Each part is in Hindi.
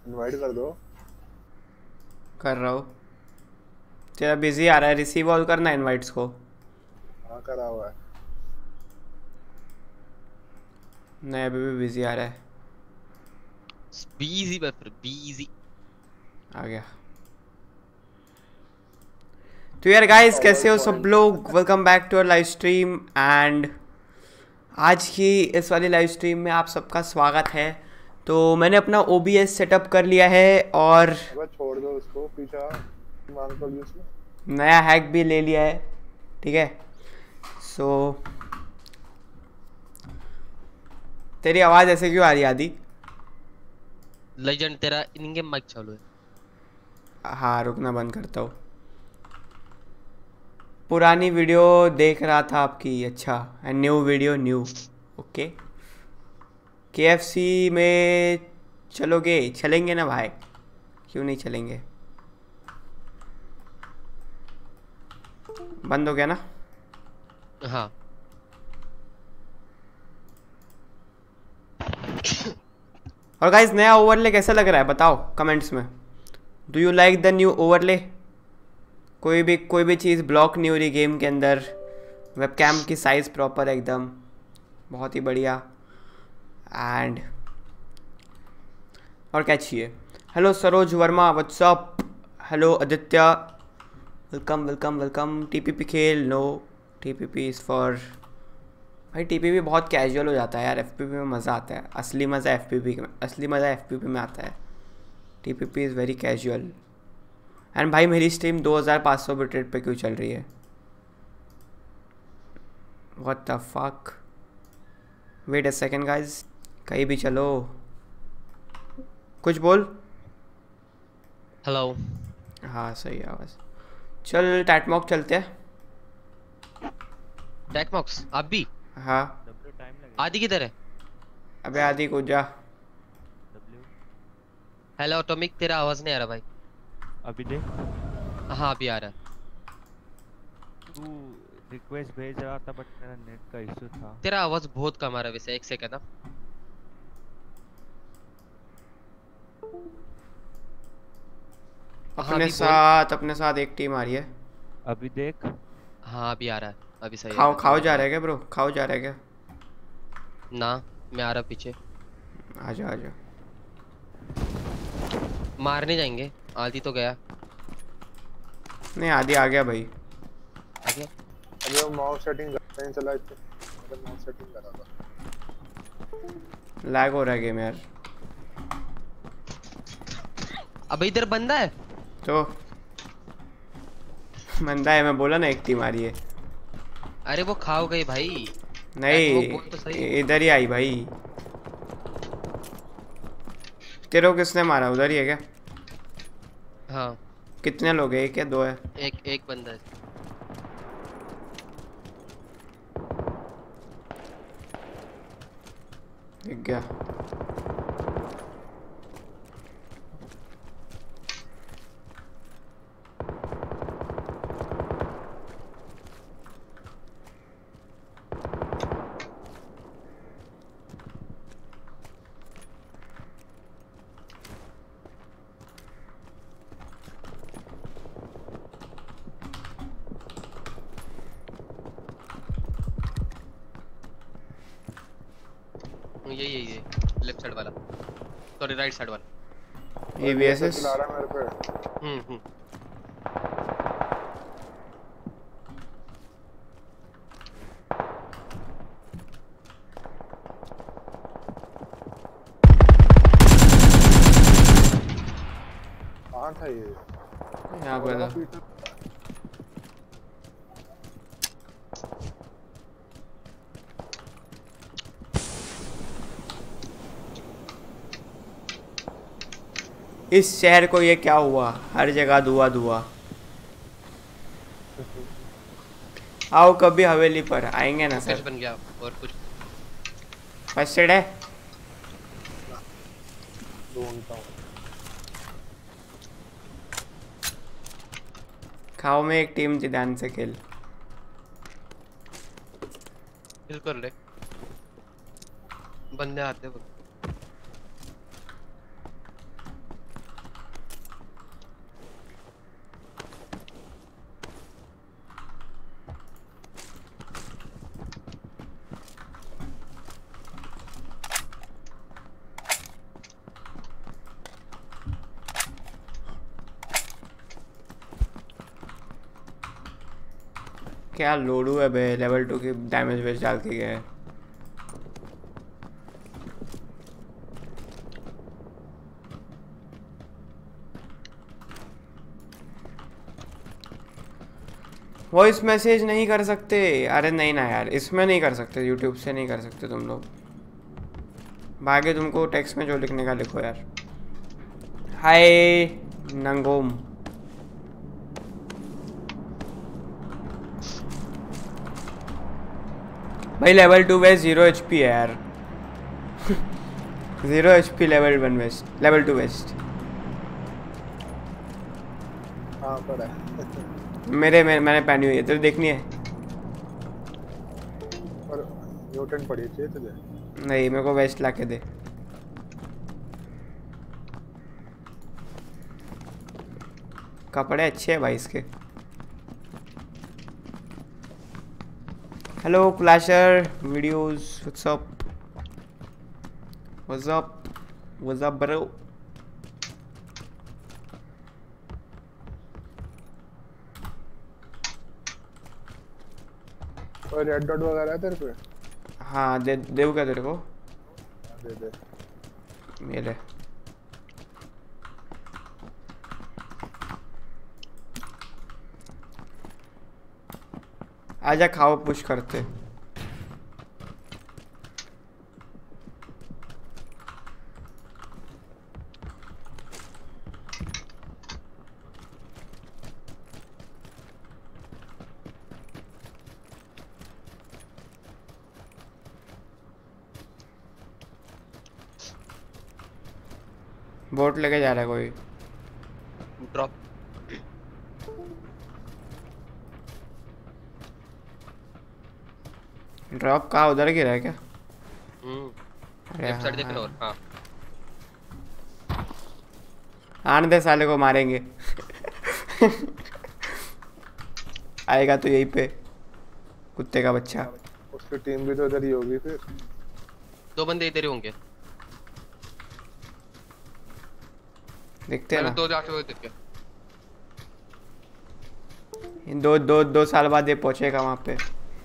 इनवाइट कर दो। कर रहा हूँ। तेरा बिजी आ रहा है, रिसीव ऑल करना इनवाइट्स को। हाँ करा हुआ है। नहीं, अभी भी बिजी आ रहा है। बीजी पर बीजी। आ गया। तो यार गाइस, पावर कैसे हो सब पॉइंट। लोग? Welcome back to our live stream. And आज की इस वाली लाइव स्ट्रीम में आप सबका स्वागत है। तो मैंने अपना OBS सेटअप कर लिया है और अबे छोड़ दो उसको पीछा मांग तो ली उसने। नया हैक भी ले लिया है। ठीक है। सो तेरी आवाज़ ऐसे क्यों आ रही है आदि? लेजेंड तेरा इन गेम माइक चालू है। हाँ, रुकना बंद करता हूँ। पुरानी वीडियो देख रहा था आपकी। अच्छा, and new video new. Okay. KFC में चलोगे? चलेंगे ना भाई, क्यों नहीं चलेंगे। बंद हो गया ना? हाँ। और गाइस, नया ओवरले कैसा लग रहा है बताओ कमेंट्स में। Do you like the new overlay? कोई भी चीज़ ब्लॉक नहीं हो रही गेम के अंदर। वेबकैम की साइज़ प्रॉपर है एकदम, बहुत ही बढ़िया। एंड और क्या चाहिए। Hello Saroj Verma, what's up. Hello Aditya, welcome welcome welcome. TPP खेल? No, TPP is for. भाई TPP बहुत कैजुअल हो जाता है यार, FPP में मज़ा आता है। असली मज़ा FPP में आता है। TPP is very casual. And भाई मेरी स्ट्रीम 2500 बिट पे क्यों चल रही है? What the fuck. Wait a second guys, कहीं भी चलो, कुछ बोल। हेलो। हाँ सही आवाज़। चल टैटमॉक चलते हैं। टैकमॉक्स आप भी? हाँ। डब्ल्यू टाइम लगेगा। आदि किधर है? अबे आदि को जा। डब्ल्यू हेलो ऑटोमिक, तेरा आवाज नहीं आ रहा भाई। अभी देख। हाँ अभी आ रहा है। तू रिक्वेस्ट भेज रहा था बट मेरा नेट का इशू था। तेरा आवाज बहुत कम आ रहा है वैसे, एक सेकंड ना। हाँ अभी बोल। अपने साथ एक टीम आ रही है। अभी देख। हाँ अभी आ रहा है। अभी सही आ रहा खाओ है, खाओ थोड़ा जा थोड़ा। रहा है क्या ब्रो? खाओ जा रहा है क्या? ना, मैं आ रहा पीछे। आजा आजा। मारने जाएंगे। आदि तो गया। नहीं, आदि आ गया भाई। आगे। अबे वो माउस सेटिंग नहीं चला इतने। अबे माउस सेटिंग करा था। लैग हो रहा है गेम यार। अबे इधर बंदा है। तो मंदा है, मैं बोला ना एक टीम आ रही है। अरे वो खाओ गई भाई। टैकमॉक बोल तो सही। नहीं, इधर ही आई भाई। तेरे को किसने मारा? उधर ही है क्या? हाँ। कितने लोग हैं? एक या दो है? एक एक बंदा है। दिख गया। ये लेफ्ट साइड वाला, सॉरी राइट साइड वाला। ये अबे ये VSS। चला रहा है मेरे पे। हम्म। कहाँ था ये? यहाँ और पर लगा था। पीछे। इस शहर को ये क्या हुआ? हर जगह धुआं धुआं। आओ कभी हवेली पर आएंगे ना फोकस सर। बन गया और कुछ। फर्स्ट एड है? ढूंढता हूँ। खाओ में एक टीम थी, ध्यान से खेल। हिल कर ले, बंदे आते वक्त। क्या लोडू है बे, लेवल 2 की डैमेज वेस्ट डाल के गया है। वॉइस मैसेज नहीं कर सकते? अरे नहीं ना यार, इसमें नहीं कर सकते, यूट्यूब से नहीं कर सकते तुम लोग। भागे तुमको टेक्स्ट में जो लिखने का लिखो यार। हाय नंगोम। भाई लेवल 2 वेस्ट 0 HP है यार। 0 HP level 1 vest, level 2 vest. हाँ पर है। मैंने पहनी हुई है, तेरे देखनी है? पर न्यूटन पड़ी चाहिए तुझे। नहीं, मेरे को वेस्ट ला के दे। कपड़े अच्छे हैं भाई इसके। Hello clasher videos, what's up what's up bro. और रेड डॉट वगैरह है तेरे पे? हाँ दे देव क्या तेरे को? दे दे। ये ले। आजा खाओ, पुश करते। बोट लेके जा रहा है कोई। ड्रॉप। ड्रॉप कहाँ, उधर गिरा है क्या? अरे लेफ्ट साइड हाँ, देख रहा और हाँ आने दे साले को, मारेंगे। आएगा तो यहीं पे, कुत्ते का बच्चा। उसकी टीम भी तो इधर ही होगी फिर। 2 बंदे इधर ही होंगे। देखते हैं ना, 2 जाके वो देख के। दो साल बाद ये पहुंचेगा वहां पे।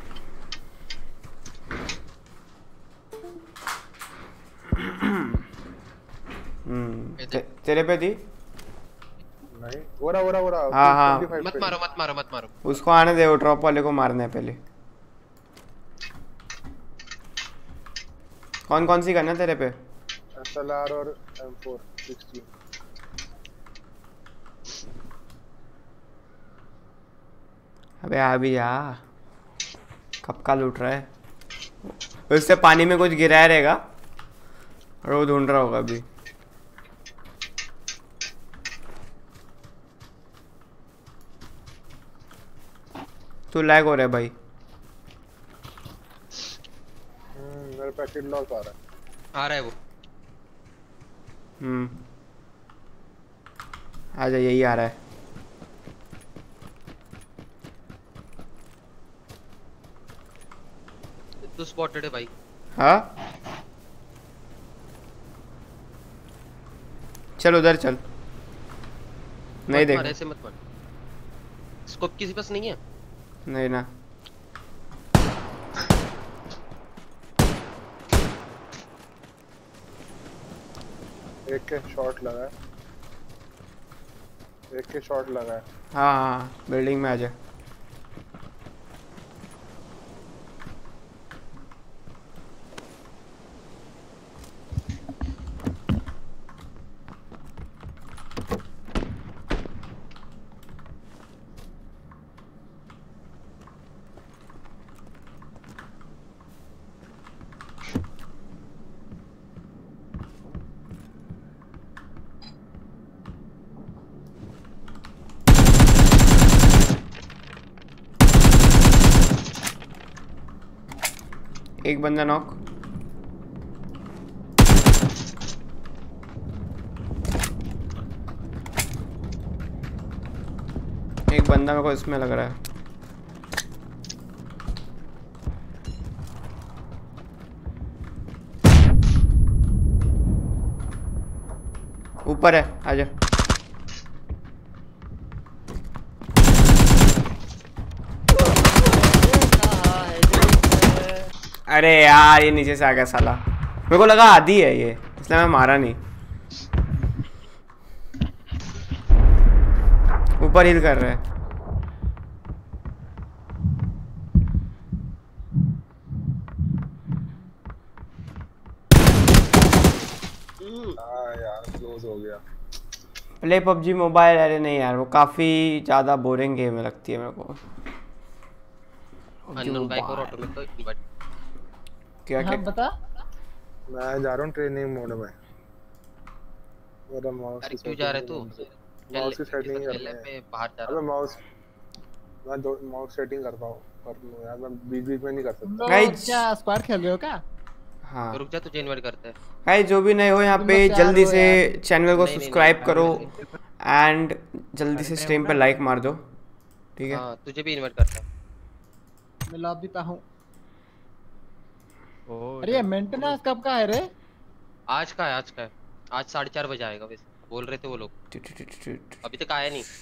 तेरे पे थी? नहीं, ओरा हाँ हाँ, 25 मत पे। मारो। उसको आने दे, वो ड्रॉप वाले को मारना है पहले। कौन कौन सी करना है तेरे पे? SLR और M4 16। अबे आ भी जा, कब का लूट रहा है। उससे पानी में कुछ गिराया रहेगा और वो ढूंढ रहा होगा अभी। तू लैग हो रहा है भाई। मेरे पैकेट लॉक आ रहा है। वो आजा, यही आ रहा है। तू स्पॉटेड है भाई। हाँ चल उधर चल। नहीं देख, ऐसे मत मार। स्कोप किसी पास नहीं है? नहीं ना। एक के शॉट लगा है। हाँ हाँ, बिल्डिंग में आजा। एक बंदा नॉक। एक बंदा मेरे को इसमें लग रहा है। ऊपर है, आजा। अरे यार ये नीचे से आ गया साला, मेरे को लगा आधी है ये, इसलिए मैं मारा नहीं। ऊपर हिल कर रहा है। हाँ यार क्लोज हो गया। प्ले पबजी मोबाइल, अरे नहीं यार वो काफ़ी ज़्यादा बोरिंग गेम लगती है मेरे को। अननोन बाइक और ऑटो में तो इन्वर्ट। क्या हाँ क्या बता। मैं जा रहा हूँ ट्रेनिंग मोड में। मेरा माउस अरे क्यों जा रहे तू? माउस की सेटिंग चल करनी ले, है। मैं बाहर जा अबे रहा हूँ। मैं माउस सेटिंग कर लूँ यार, मैं बीच में नहीं कर सकता। Guys- क्या स्क्वाड खेल रहे हो क्या? हाँ रुक जा, तुझे इन्वर्ट करते हैं। गाइस जो भी नए हो यहाँ तुम पे लोग तैयार जल्दी हो से यार। चैनल को नहीं, नहीं, सब्सक्राइब नहीं, करो नहीं, एंड जल्दी से स्ट्रीम पे लाइक मार दो, ठीक है? हाँ तुझे भी इन्वर्ट करता है। मैं लॉबी पे हूँ। ओ अरे ये मेंटेनेंस कब का है रे? आज का है, आज का है। आज 4:30 बजे आएगा वैसे बोल रहे थे वो लोग, अभी तक आया नहीं।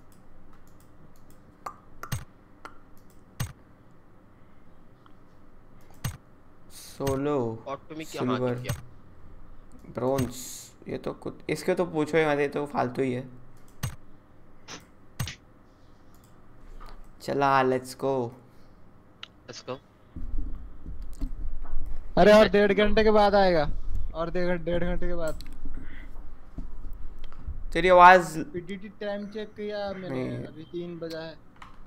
सोलो ऑटो में क्या? हाँ सिल्वर क्या? ब्रोंज, ये तो कुछ इसके तो पूछो ही मत, ये तो फालतू ही है। चला लेट्स गो। Let's go. अरे और 1.5 घंटे के बाद आएगा, और 1.5 घंटे के बाद। तेरी आवाज पीटीटी टाइम चेक किया मैंने, नहीं। अभी 3 बजा है।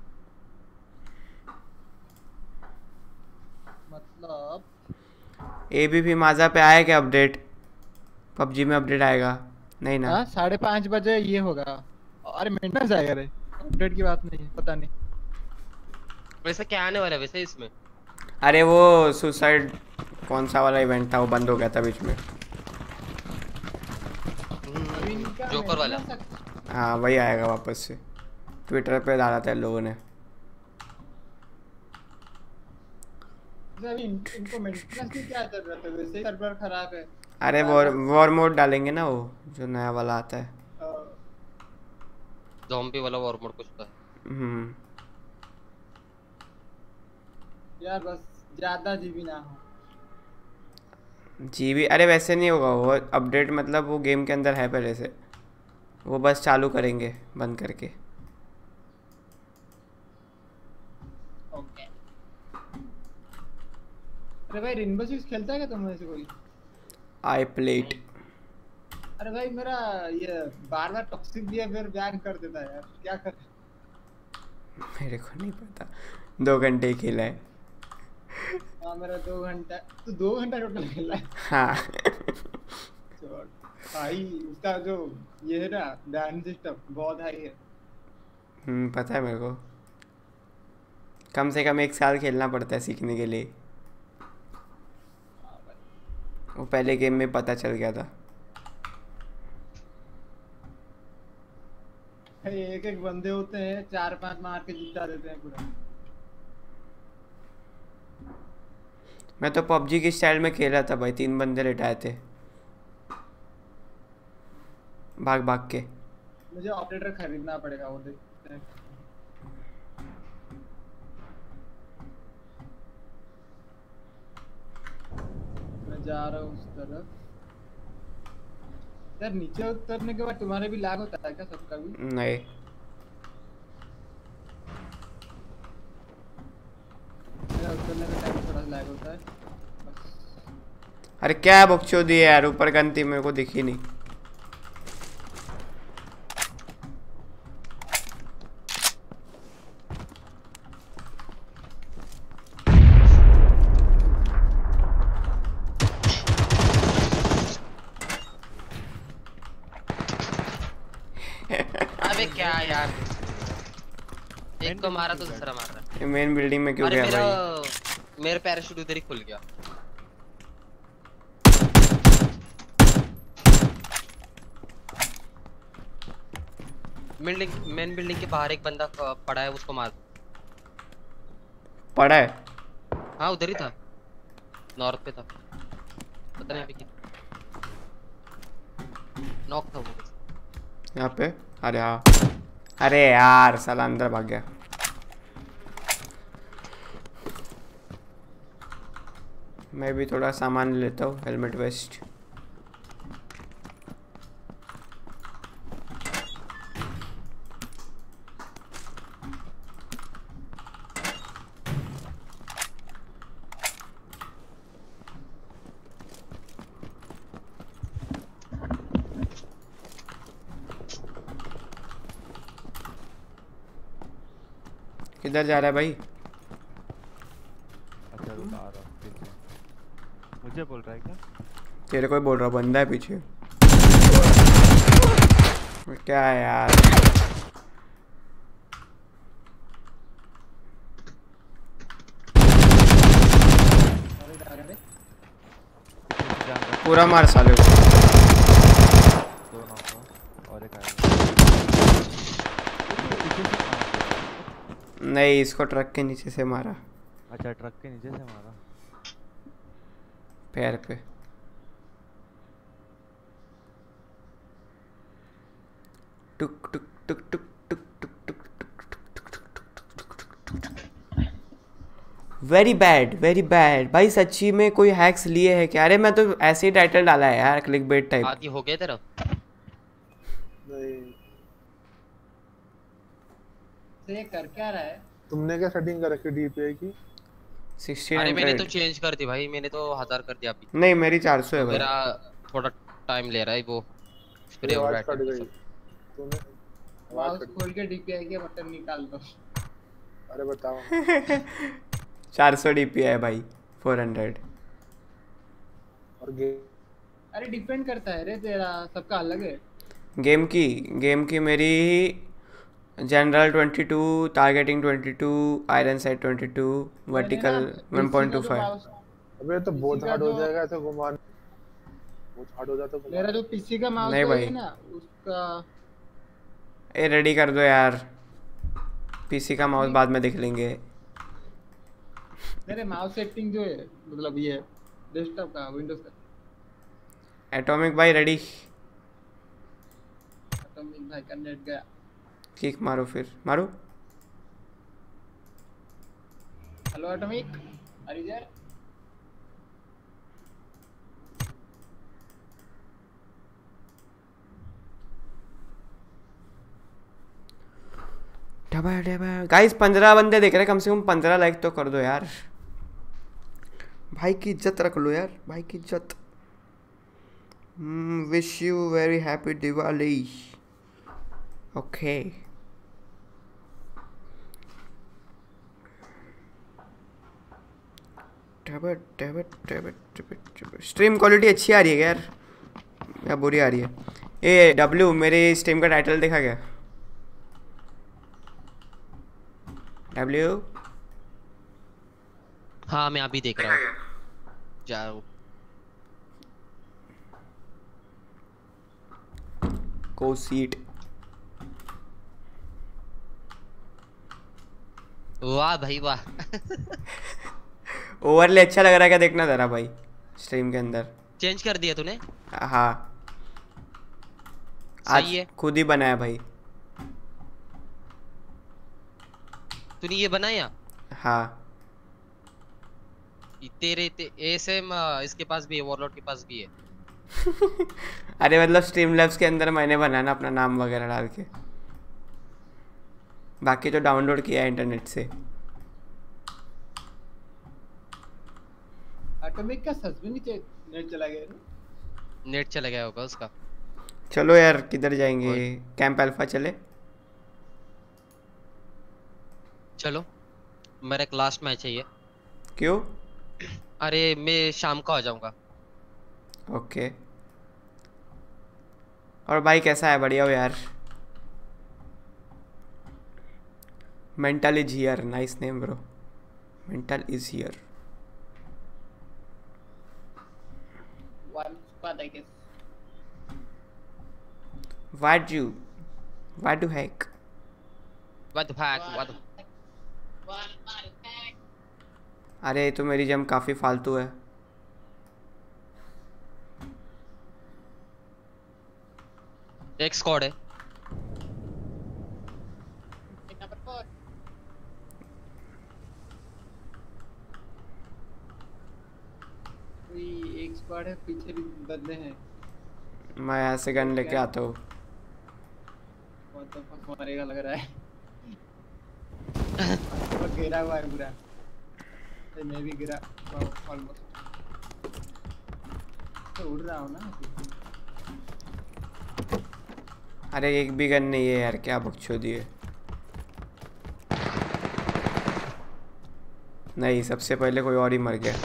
मतलब एबीपी माजा पे आया क्या अपडेट? पबजी में अपडेट आएगा नहीं ना? हाँ 5:30 बजे ये होगा। अरे मेंटेनेंस आएगा रे, अपडेट की बात नहीं है, पता नहीं। वैसे क्या आने वाला है वैसे इसमें? अरे वो सुसाइड कौन सा वाला इवेंट था वो बंद हो गया था बीच में। अभी इनका जोकर वाला। maintenance हाँ वही आएगा वापस से, ट्विटर पे डाला था लोगों ने। अभी इनको मेंटेनेंस की क्या जरूरत है, वैसे ही सर्वर खराब है। अरे वॉर मोड डालेंगे ना वो जो नया वाला आता है। ज़ॉम्बी वाला वॉर मोड कुछ था। यार बस ज्यादा जीबी ना हो। जीबी अरे वैसे नहीं होगा वो अपडेट, मतलब वो गेम के अंदर है पहले से, वो बस चालू करेंगे बंद करके। ओके। अरे भाई रेनबो सिक्स खेलता है क्या तुम में से कोई? आई प्लेट। अरे भाई मेरा ये बार टॉक्सिक बिहेवियर बैन कर देता है यार, क्या कर? मेरे को नहीं पता, 2 घंटे ही खेला है। हाँ मेरा 2 घंटा, तो 2 घंटा टोटल खेला है। हाँ छोड़ भाई, उसका जो ये है ना बैन सिस्टम बहुत हाई है। पता है मेरे को, कम से कम 1 साल खेलना पड़ता है सीखने के लिए। वो पहले गेम में पता चल गया था। भाई एक बंदे होते हैं 4-5 मार के जिता देते हैं पूरा। मैं तो पबजी की स्टाइल में खेल रहा था भाई, 3 बंदे लिटाए थे भाग भाग के। मुझे ऑपरेटर खरीदना पड़ेगा, वो देखते हैं। मैं जा रहा हूँ उस तरफ। यार नीचे उतरने के बाद तुम्हारे भी लैग होता है क्या, सबका भी? नहीं मेरा उतरने का टाइम थोड़ा लैग होता है बस। अरे क्या बकचोदी है यार, ऊपर गन थी मेरे को दिखी नहीं। अबे क्या यार, एक को मारा तो दूसरा मार रहा है। ये मेन बिल्डिंग में क्यों अरे गया भाई? मेरा पैराशूट उधर ही खुल गया। मेन बिल्डिंग के बाहर एक बंदा पड़ा है, उसको मार। पड़ा है? हाँ उधर ही था, नॉर्थ पे था, पता नहीं अभी क्या नॉक था वो। यहाँ पे? अरे हाँ, अरे यार साला अंदर भाग गया। मैं भी थोड़ा सामान ले लेता हूँ, हेलमेट वेस्ट। किधर जा रहा है भाई? अच्छा रुक आ रहा हूँ पीछे। मुझे बोल रहा है क्या? तेरे को ही बोल रहा, बंदा है पीछे। क्या है यार? पूरा मार साले को। दो नॉक हुआ और एक आएगा। पीछे से मारा क्या? नहीं, इसको ट्रक के नीचे से मारा, अच्छा ट्रक के नीचे से मारा। पैर पे। टुक टुक टुक टुक टुक टुक टुक टुक। वेरी बैड, वेरी बैड भाई। सच्ची में कोई हैक्स लिए है क्या? अरे मैं तो ऐसे ही टाइटल डाला है यार, क्लिक बेट टाइप। आदि हो गया तेरा? नहीं, तो ये कर क्या रहा है? तुमने क्या सेटिंग कर रखी डीपीआई की? 1600। अरे मैंने तो चेंज कर दी भाई, मैंने तो 1000 कर दिया अभी। नहीं, मेरी 400 है भाई। मेरा थोड़ा टाइम ले रहा है वो तेरी स्प्रे हो रहा आवाज कट है। गई। तूने आवाज माउस कट खोल के डीपीआई के बटन निकाल दो। अरे बताओ। 400 DPI है भाई, 400। और गेम अरे डिपेंड करता है रे, तेरा सबका अलग है। गेम की मेरी general 22, targeting 22, iron sight 22, vertical 1.25। अबे तो बहुत किसी का हार्ड हो जो- जाएगा ऐसे घुमाने। बहुत हार्ड हो जाता मेरा जो पीसी का माउस नहीं भाई। है ना उसका ए रेडी कर दो यार, पीसी का माउस बाद में देख लेंगे। मेरे माउस सेटिंग जो है मतलब ये डेस्कटॉप का विंडोज का एटॉमिक भाई रेडी? एटॉमिक भाई का नेट गया। किक मारो, फिर मारो। Hello atomic, are you there? Guys 15 बंदे देख रहे हैं, कम से कम 15 लाइक तो कर दो यार। भाई की इज्जत रख लो यार, भाई की इज्जत। Wish you very happy Diwali. Okay stream quality अच्छी आ रही है क्या यार, या बुरी आ रही है? ए डब्ल्यू, मेरे स्ट्रीम का टाइटल देखा क्या? डब्ल्यू हाँ मैं अभी देख रहा हूँ, जाओ। को सीट। वाह भाई वाह। ओवरले अच्छा लग रहा है क्या? देखना जरा भाई स्ट्रीम के अंदर। चेंज कर दिया तूने? हाँ, आज सही है। खुद ही बनाया भाई। तूने ये बनाया? हाँ। सेम इसके पास भी है, वॉरलॉर्ड के पास भी है। अरे मतलब स्ट्रीम लैब्स के अंदर मैंने बनाया ना अपना नाम वगैरह डाल के, बाकी तो डाउनलोड किया है इंटरनेट से। एटॉमिक का सच में नीचे नेट चला गया ना? नेट चला गया होगा उसका। चलो यार किधर जाएंगे? कैंप अल्फा चले? चलो, मेरा एक लास्ट मैच है ये। क्यों? अरे मैं शाम को आ जाऊंगा। ओके। और भाई कैसा है? बढ़िया हो यार? Mental is here, nice name bro. Mental is here. One squad I guess. Why do hack? What the fuck? What the... अरे तो मेरी जम काफ़ी फालतू है। एक स्क्वाड है। नंबर 4 1 बड़े पीछे भी बंदे हैं। मैं यहाँ से गन लेके आता हूँ। वो तो फक मारेगा लग रहा है। वो गिरा हुआ है पूरा। मैं भी गिरा ऑलमोस्ट। तो उड़ रहा हूँ ना। अरे एक भी गन नहीं है यार, क्या बकचोदी है। नहीं, सबसे पहले कोई और ही मर गया।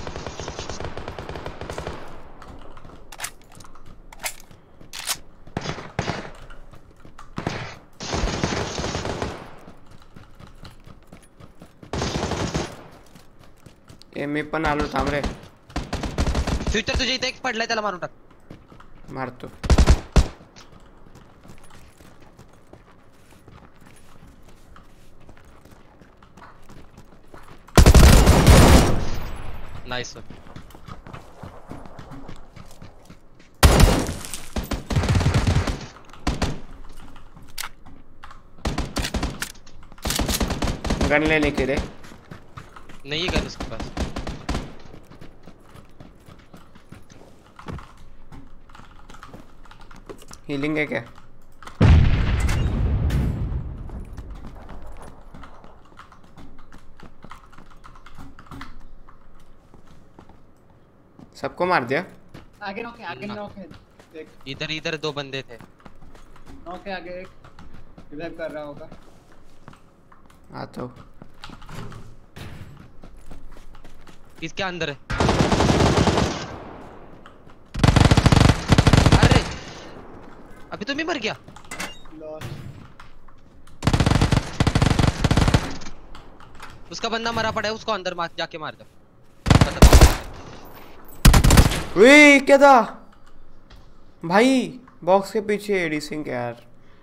मी पण आलो, थांब रे. फ्युचर तुझ्या इथे एक पडलाय, त्याला मारून टाक. मारतो. नाइस. गन लेने के लिए नहीं है गन उसके पास. हीलिंग है क्या? सबको मार दिया? आगे नॉक है देख. इधर इधर दो बंदे थे. नॉक है आगे एक. रिवाइव कर रहा होगा. आता हूँ. इसके अंदर है. अरे अभी तो मैं मर गया. उसका बंदा मरा पड़ा है, उसको अंदर मार जाके मार दो. वे क्या था भाई? बॉक्स के पीछे एडी सिंह यार.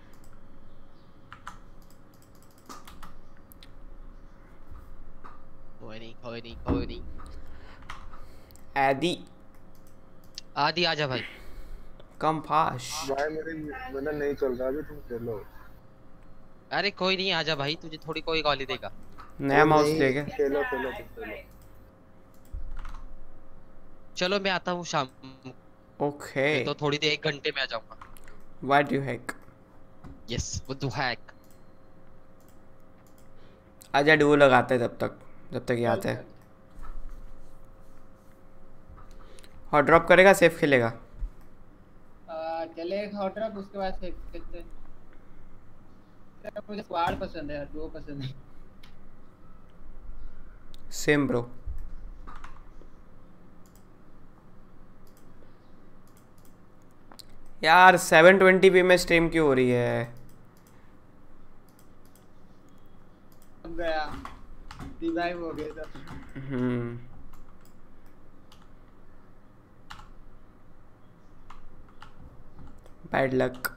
कोई नहीं. आदि आदि आजा भाई. कम फाश भाई मेरा नहीं चल रहा अभी, तुम खेलो. अरे कोई नहीं, आजा भाई, तुझे थोड़ी कोई गाली देगा. नया माउस लेके खेलो खेलो तुम खेलो. चलो मैं आता हूँ शाम. ओके. तो थोड़ी देर 1 घंटे में आ जाऊंगा. What you hack? यस वो डू हैक. आजा डुओ लगाते हैं जब तक ये आते हैं. हॉट ड्रॉप करेगा, सेफ खेलेगा. चले एक हॉट ड्रॉप, उसके बाद से खेलते हैं. मुझे स्क्वाड पसंद है, डुओ पसंद है. Same bro. यार 720p में स्ट्रीम क्यों हो रही है? अब गया रिवाइव हो गया था. Bad luck.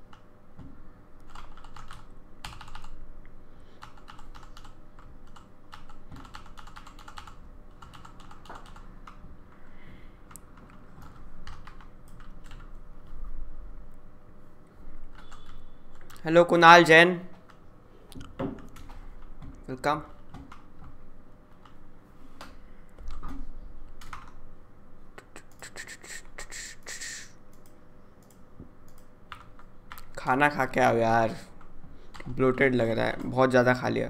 Hello Kunal Jain, welcome. खाना खा के आओ यार, ब्लोटेड लग रहा है, बहुत ज़्यादा खा लिया.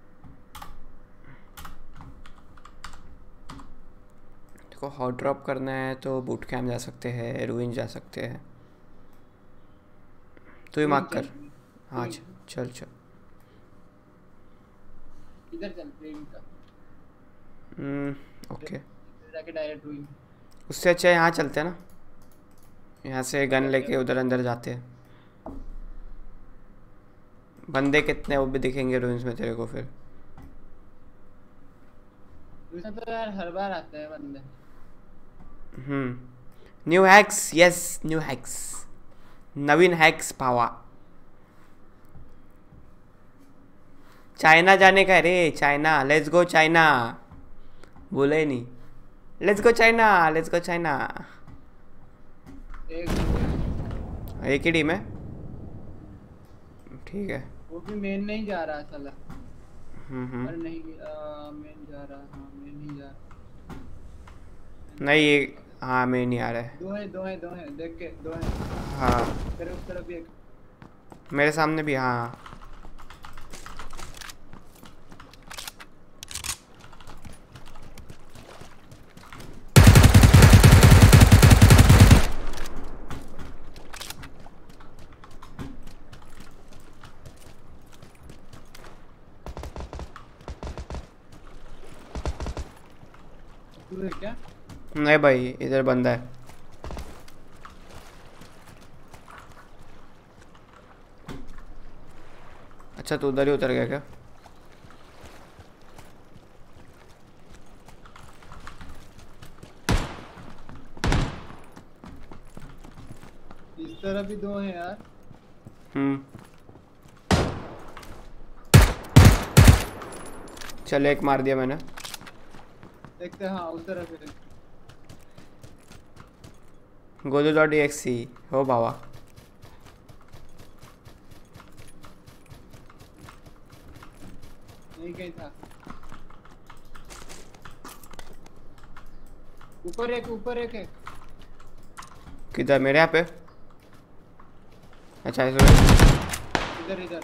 देखो हॉट ड्रॉप करना है तो बूट कैम्प जा सकते हैं, रूइन जा सकते हैं. तू ही मार्क कर. हाँ चल. इधर चल ट्रेन का. ओके. जाके डायरेक्ट रूइन. उससे अच्छा यहाँ चलते हैं ना, यहाँ से गन लेके उधर अंदर जाते हैं. बंदे कितने वो भी दिखेंगे रूइंस में तेरे को फिर. इसमें तो यार हर बार आते हैं बंदे. New hacks. Yes new hacks. Naveen hacks पावा. चाइना जाने का है रे. China, let's go China. बोला ही नहीं. Let's go China, let's go China. एक ही टीम है. ठीक है. वो भी मेन नहीं जा रहा साला. अरे नहीं मेन जा रहा. हाँ मेन नहीं जा रहा. नहीं हाँ मैं नहीं आ रहा है। दो हैं देख के, दो हैं हाँ तेरे उस तरफ भी एक। मेरे सामने भी, हाँ। तू है क्या? नहीं भाई, इधर बंदा है। अच्छा तो उधर ही उतर गया क्या? इस तरफ भी दो हैं यार। चल एक मार दिया मैंने। देखते हैं, हाँ उस तरफ है। godu.exe हो बाबा। नहीं कहीं था। ऊपर एक है। किधर? मेरे यहाँ पे? अच्छा इधर। इधर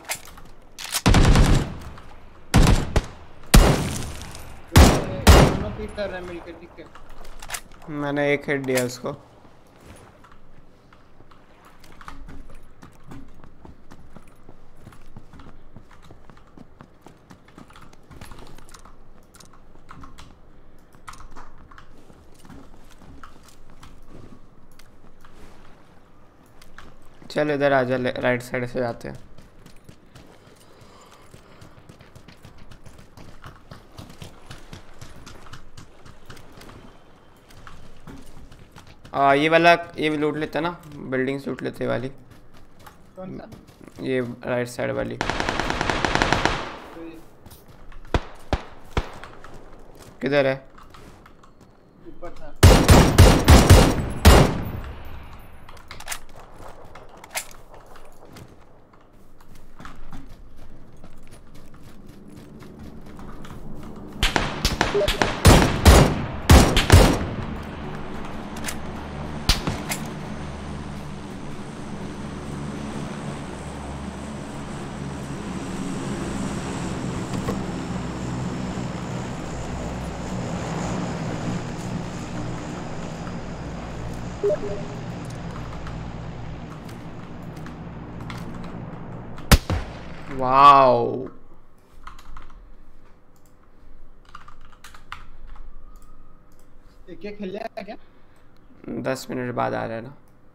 दोनों पिक कर रहे हैं मिलकर, ठीक है। मैंने एक हिट दिया उसको। चल इधर आ जा, राइट साइड से जाते हैं। ये वाला, ये भी लूट लेते हैं ना, बिल्डिंग्स लूट लेते हैं वाली। कौन सा? ये राइट साइड वाली। तो ये किधर है? ऊपर था। वाओ, एक खेल लिया क्या? 10 मिनट बाद आ रहा है ना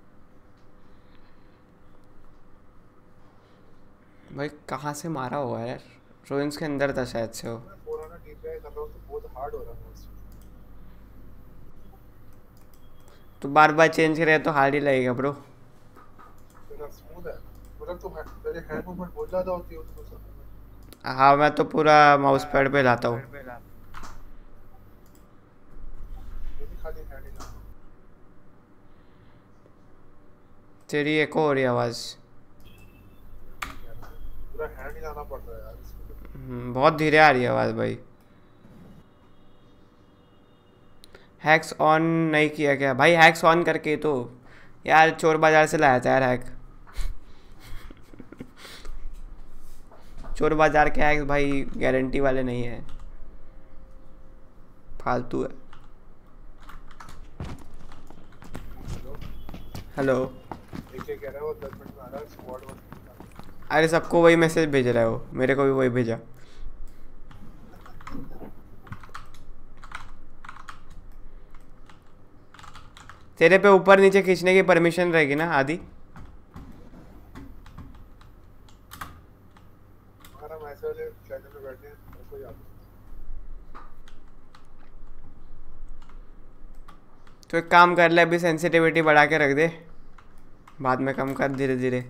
भाई। कहाँ से मारा हुआ है यार? रोइंस के अंदर था शायद से वो। पुराना डीपीआई कर रहा हूँ तो बहुत हार्ड हो रहा है मुझसे। तो बार बार चेंज करे तो हार्ड ही लगेगा ब्रो। तेरा स्मूथ है, मतलब तुम तेरे हैंड मूवमेंट बहुत ज्यादा होती है तो सब। हाँ मैं तो पूरा माउस पैड पे लाता हूँ। ये भी खाली हैंड ही ना। तेरी एको हो रही है आवाज़। पूरा हैंड ही लाना पड़ रहा है यार इसमें। बहुत धीरे आ रही है आवाज़ भाई। हैक्स ऑन नहीं किया क्या भाई? हैक्स ऑन करके तो यार चोर बाजार से लाया था यार हैक। चोर बाजार के हैक्स भाई गारंटी वाले नहीं है, फालतू है। हेलो। एक कह रहा है वो 10 मिनट में आ रहा है स्क्वाड वर्क। अरे सबको वही मैसेज भेज रहा है वो, मेरे को भी वही भेजा। तेरे पे ऊपर नीचे खींचने की परमिशन रहेगी ना आदि? हमारा मैच वाले चैनल में बैठे हैं, उसको याद है। तो एक काम कर ले, अभी सेंसिटिविटी बढ़ा के रख दे, बाद में कम कर धीरे धीरे।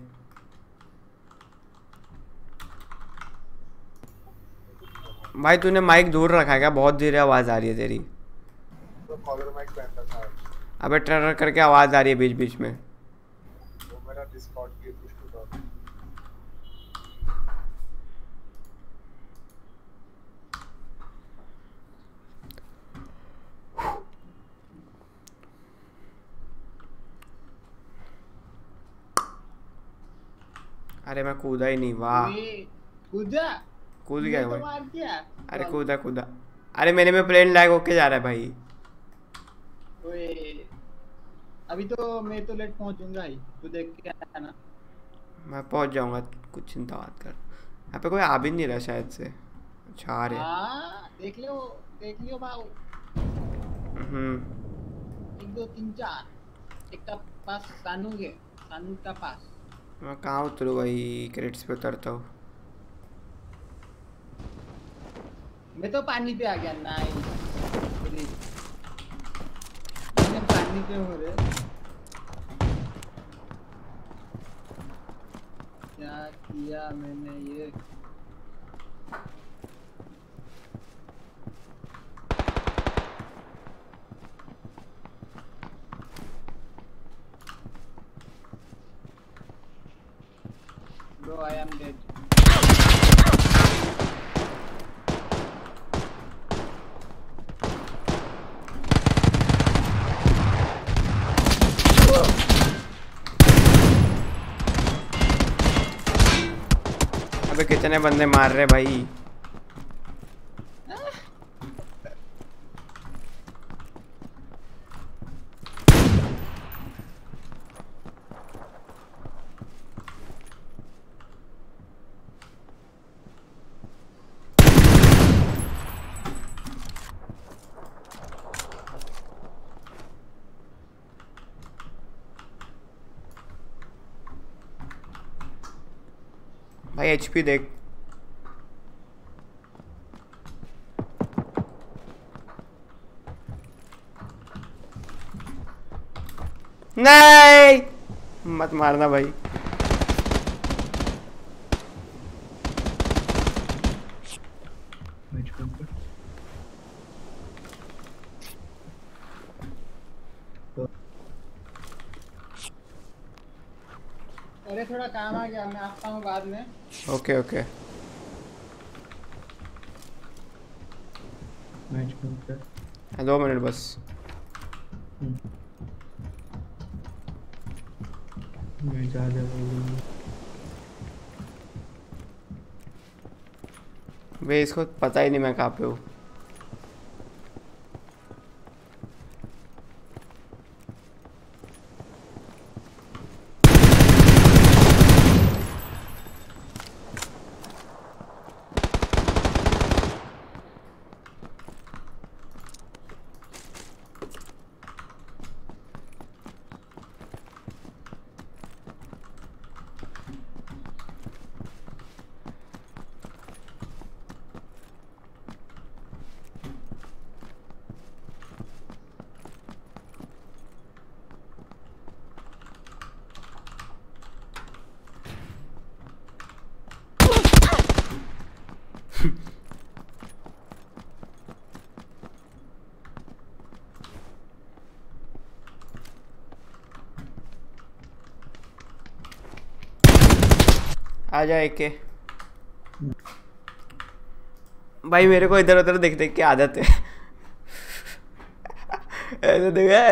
भाई तूने माइक दूर रखा है क्या? बहुत धीरे आवाज़ आ रही है तेरी। तो कॉलर माइक पहनता था। अबे ट्रर करके आवाज़ आ रही है बीच बीच में। वो मेरा डिस्कॉर्ड की पुश टू टॉक। अरे मैं कूदा ही नहीं, वाह कूदा कूद गया तो भाई। मार दिया। अरे कूदा। अरे मेरे में प्लेन लैग होके जा रहा है भाई। ओए अभी तो मैं तो लेट पहुंचूंगा ही, तू देख के आना। मैं पहुंच जाऊंगा, कुछ चिंता मत कर। यहाँ पे कोई आ भी नहीं रहा शायद से। अच्छा आ रहे। हाँ देख लियो भाऊ। 1 2 3 4 एक का पास सानू का पास। मैं कहाँ उतरूँ भाई, क्रेट्स पे उतरता हूँ। मैं तो पानी पे आ गया। नाइस मैं पानी पे हो रहे। क्या किया मैंने ये। Bro, I am dead. अबे कितने बंदे मार रहे भाई। भाई एचपी देख। नहीं मत मारना भाई। अरे थोड़ा काम आ गया, मैं आता हूँ बाद में। Okay okay. मैच बंद कर। 2 मिनट बस। मैं जा रहा वे इसको पता ही नहीं मैं कहाँ पे हूँ। आ जाए के भाई, मेरे को इधर उधर देख देख के आदत है। ऐसे देखा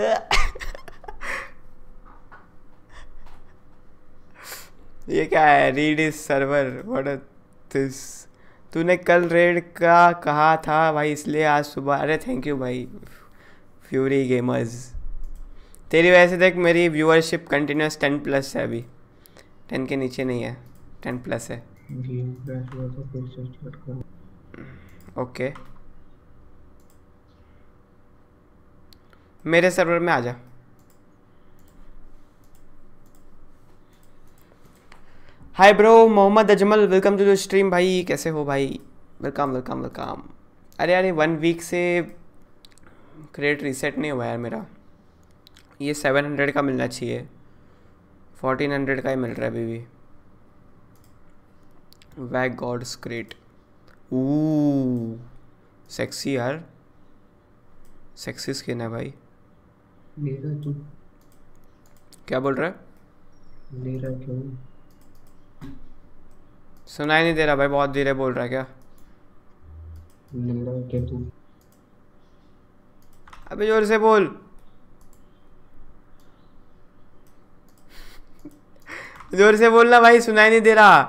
ये क्या है? Read is server what this. तूने कल रेड का कहा था भाई, इसलिए आज सुबह। अरे थैंक यू भाई फ्यूरी गेमर्स। तेरी वजह से देख मेरी व्यूअरशिप कंटिन्यूस 10+ है अभी। 10 के नीचे नहीं है, 10+ है। गेम क्रैश हुआ तो फिर से स्टार्ट करो। ओके मेरे सर्वर में आ जा। Hi bro Mohammad Ajmal, welcome to the stream भाई। कैसे हो भाई? Welcome welcome welcome. अरे अरे 1 वीक से क्रेडिट रीसेट नहीं हुआ यार मेरा। ये 700 का मिलना चाहिए, 1400 का ही मिल रहा है अभी भी। Wag gods crate. सेक्सी यार, सेक्सी स्किन है भाई। ले रहा तू? क्या बोल रहा है? ले रहा क्यों? सुनाई नहीं दे रहा भाई, बहुत धीरे बोल रहा है क्या? ले रहा क्या तू? अबे जोर से बोल। जोर से बोलना भाई, सुनाई नहीं दे रहा।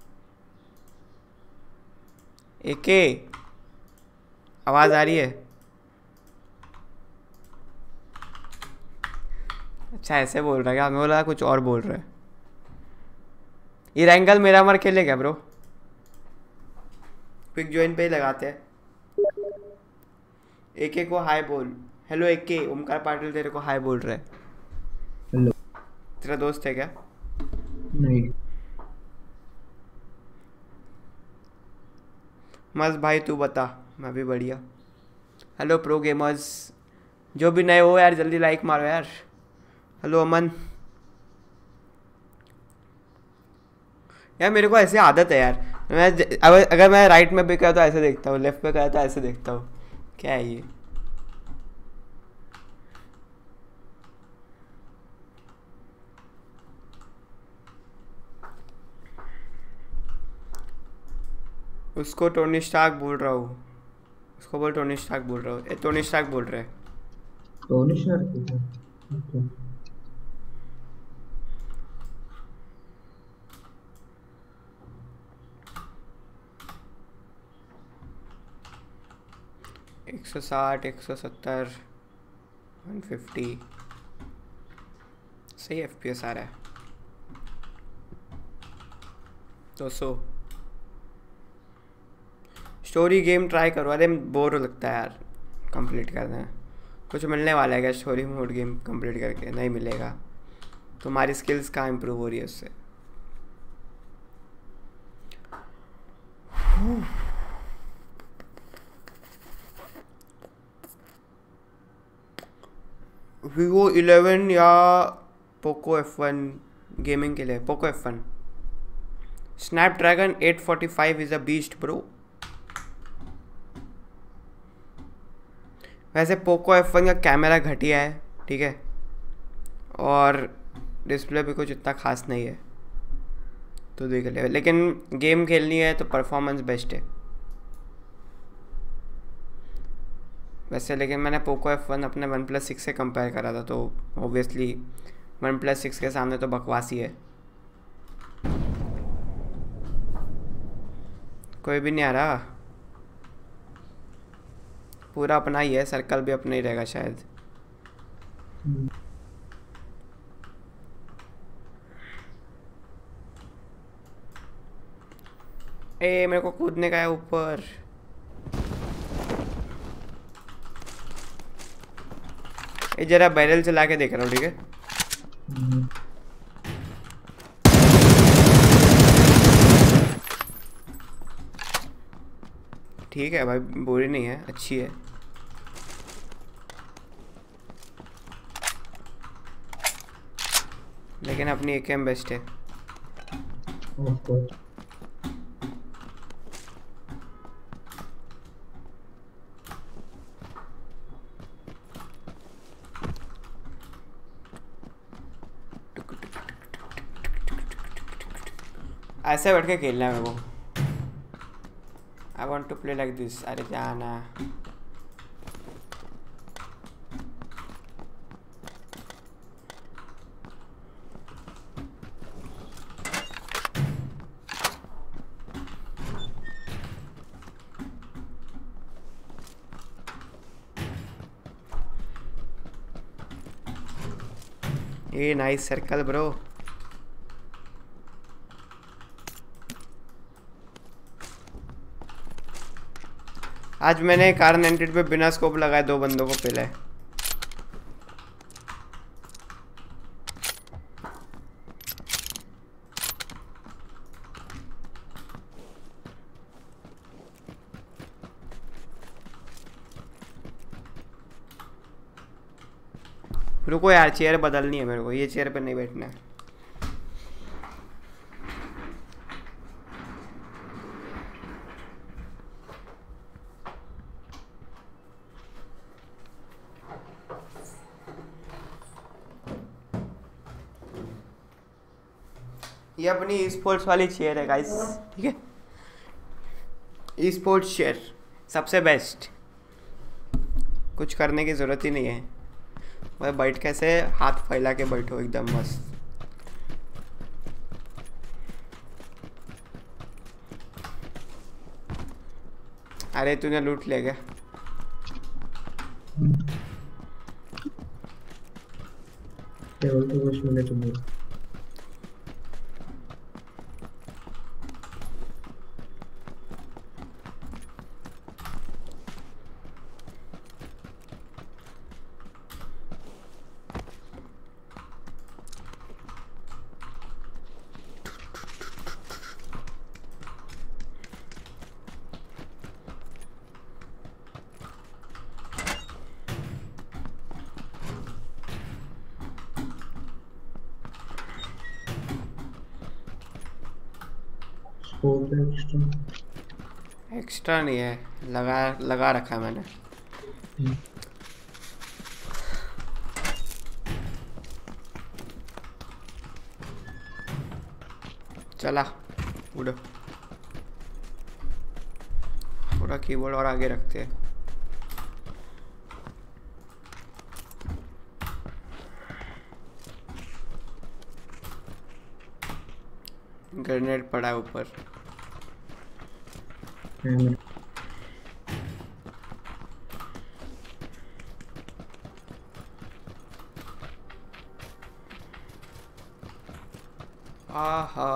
एके आवाज आ रही है? अच्छा ऐसे बोल रहा है क्या? मैं बोला कुछ और बोल रहा है। ये एंगल मेरा मर खेले क्या ब्रो? क्विक ज्वाइन पे ही लगाते हैं। एके को हाय बोल। हेलो एके, ओमकार पाटिल तेरे को हाय बोल रहा है। हेलो। तेरा दोस्त है क्या? नहीं। मस्त भाई, तू बता। मैं भी बढ़िया। हेलो प्रो गेमर्स, जो भी नए हो यार जल्दी लाइक मारो यार। हेलो अमन। यार मेरे को ऐसे आदत है यार, मैं अगर मैं राइट में भी करा तो ऐसे देखता हूँ, लेफ्ट पे करा तो ऐसे देखता हूँ। क्या है ये? उसको टोनी स्टार्क बोल रहा हूँ। उसको बोल टोनी स्टार्क बोल रहा हूँ। ए टोनी स्टार्क बोल रहा है। Tony Stark okay. एक 160, 170, 150 सही FPS आ रहा है। 200 स्टोरी गेम ट्राई करो। अरे बोर लगता है यार कंप्लीट करना है। कुछ मिलने वाला है क्या स्टोरी मोड गेम कंप्लीट करके? नहीं मिलेगा। तुम्हारी स्किल्स कहाँ इम्प्रूव हो रही है उससे? Vivo 11 या पोको F1 गेमिंग के लिए? Poco F1। Snapdragon 845 is a beast bro. वैसे पोको F1 का कैमरा घटिया है, ठीक है, और डिस्प्ले भी कुछ इतना खास नहीं है, तो देख ले। लेकिन गेम खेलनी है तो परफॉर्मेंस बेस्ट है वैसे। लेकिन मैंने पोको F1 अपने OnePlus 6 से कंपेयर करा था, तो ऑब्वियसली OnePlus 6 के सामने तो बकवास ही है। कोई भी नहीं आ रहा। पूरा अपना ही है, सर्कल भी अपना ही रहेगा शायद। ए मेरे को कूदने का है ऊपर। ये जरा बैरल चला के देख रहा हूँ, ठीक है। ठीक है भाई, बुरी नहीं है, अच्छी है। लेकिन अपनी AKM बेस्ट है। ऐसे बैठ के खेलना है मेरे को। I want to play like this। अरे जाना। ये नाइस सर्कल ब्रो। आज मैंने कार 98 पे बिना स्कोप लगाए 2 बंदों को पेला है। रुको यार, चेयर बदलनी है मेरे को, ये चेयर पे नहीं बैठना है। ये अपनी ई स्पोर्ट्स वाली चेयर है गाइस, ठीक है। ई स्पोर्ट्स चेयर सबसे बेस्ट, कुछ करने की ज़रूरत ही नहीं है। वह बैठ कैसे हाथ फैला के बैठो एकदम मस्त। अरे तूने लूट ले गया। केवल तो कुछ मिले तो बोल। स्कोप है एक्स्ट्रा। एक्स्ट्रा नहीं है, लगा लगा रखा है मैंने। चला उड़ो। पूरा कीबोर्ड और आगे रखते हैं। ग्रेनेड पड़ा है ऊपर। आहा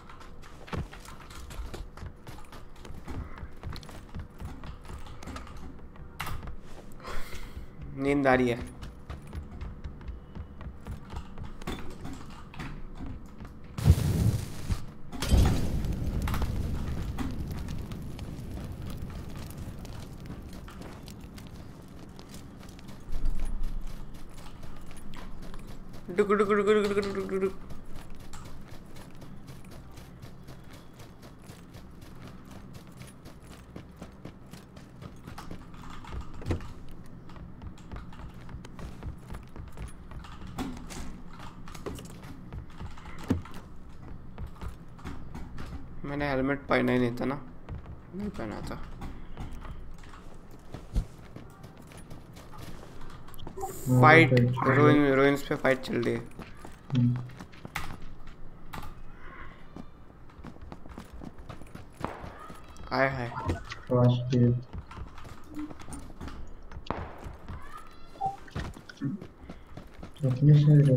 नींद आ रही है। डुक डुक डुक डुक डुक डुक डुक। मैंने हेलमेट पहना ही नहीं था ना, नहीं पहना था। फाइट रोइंस पे फाइट चल रही है। आए हाय अपने साइड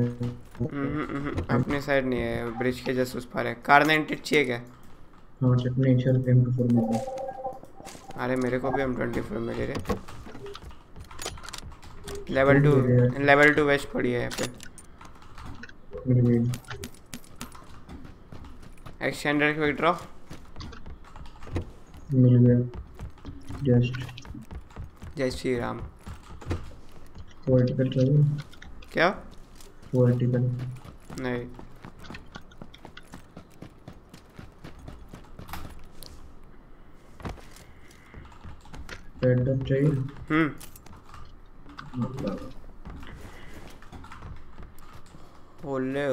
अपने साइड नहीं है, ब्रिज के जस्ट उस पार है। कार 90 चाहिए क्या? हाँ चटनी नेचर पे M24 में। अरे मेरे को भी M24 मिले रे। लेवल 2 वेस्ट पड़ी है यहाँ पे। एक्सटेंडर क्विक ड्रॉ मिल गया जस्ट। जय श्री राम। वर्टिकल चाहिए क्या? वर्टिकल नहीं रेड डॉट चाहिए। ओले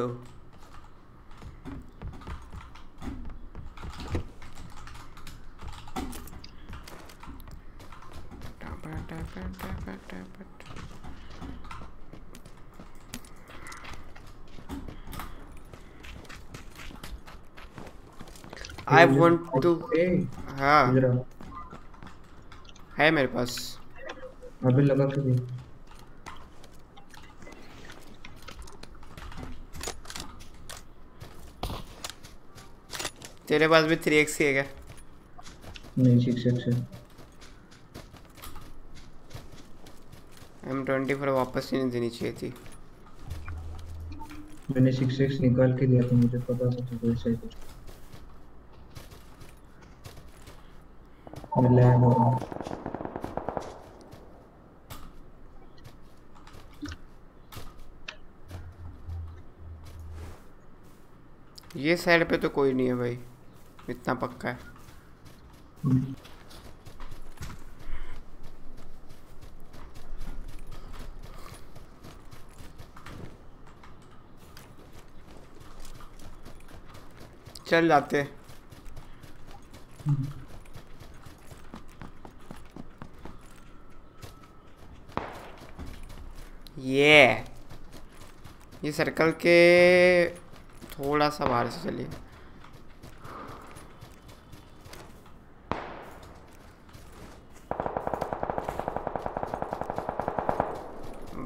I want to। हाँ है मेरे पास। अभी लगा के भी तेरे पास भी 3x ही है क्या? नहीं 6x है। M24 वापस ही नहीं देनी चाहिए थी। मैंने 6x निकाल के दिया था, मुझे पता था तो वैसे ही कुछ मैं लैग हो रहा हूँ। ये साइड पे तो कोई नहीं है भाई, इतना पक्का है। चल जाते। ये सर्कल के थोड़ा सा बाहर से चलिए।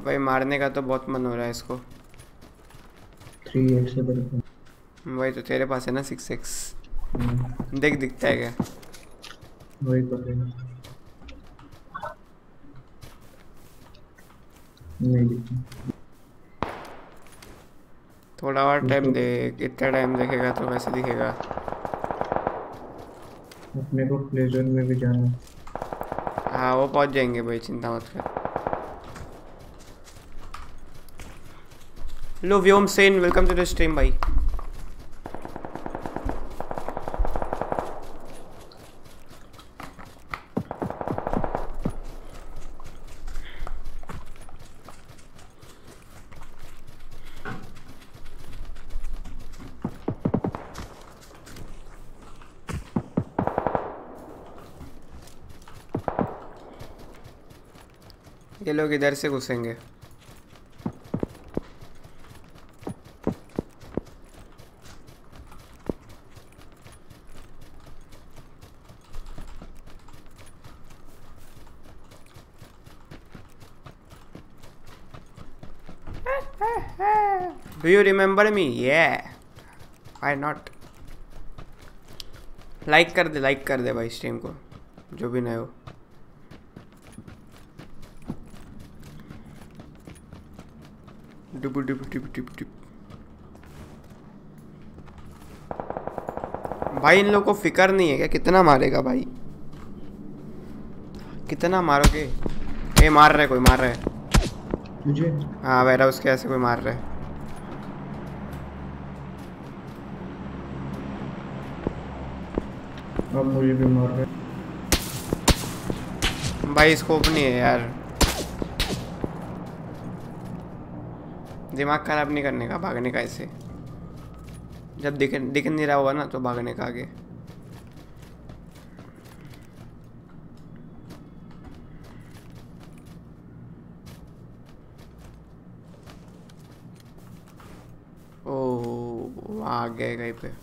भाई मारने का तो बहुत मन हो रहा है इसको। 3x से बढ़ वही तो तेरे पास है ना 6x। देख दिखता है क्या? वही कर रहे हैं। नहीं दिखता। थोड़ा और टाइम दे, इतना टाइम देखेगा तो वैसे दिखेगा। अपने को प्ले जोन में भी जाना है। हाँ वो पहुंच जाएंगे भाई, चिंता मत कर। Hello Vyom Sen, welcome to the stream भाई। ये लोग इधर से घुसेंगे। Do you remember me? Yeah. Why not? Like कर दे भाई स्ट्रीम को, जो भी नए हो। डिप डिप डिप डिप डिप। भाई इन लोगों को फिक्र नहीं है क्या कितना मारेगा भाई? कितना मारोगे? ये मार रहा है, कोई मार रहा है तुझे? हाँ वेरा उसके ऐसे कोई मार रहा है। अब मुझे भी मार रहे। भाई स्कोप नहीं है यार, दिमाग खराब नहीं करने का, भागने का ऐसे। जब दिख नहीं रहा होगा ना तो भागने का आगे। ओह वहाँ आ गए कहीं पे।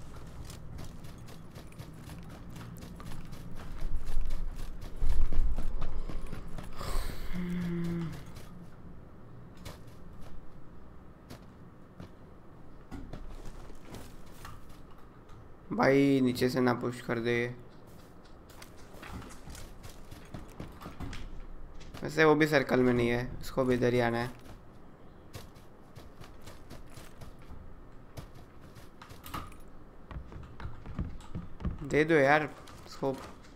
भाई नीचे से ना पुश कर दे। वैसे वो भी सर्कल में नहीं है, उसको भी इधर ही आना है। दे दो यार स्कोप।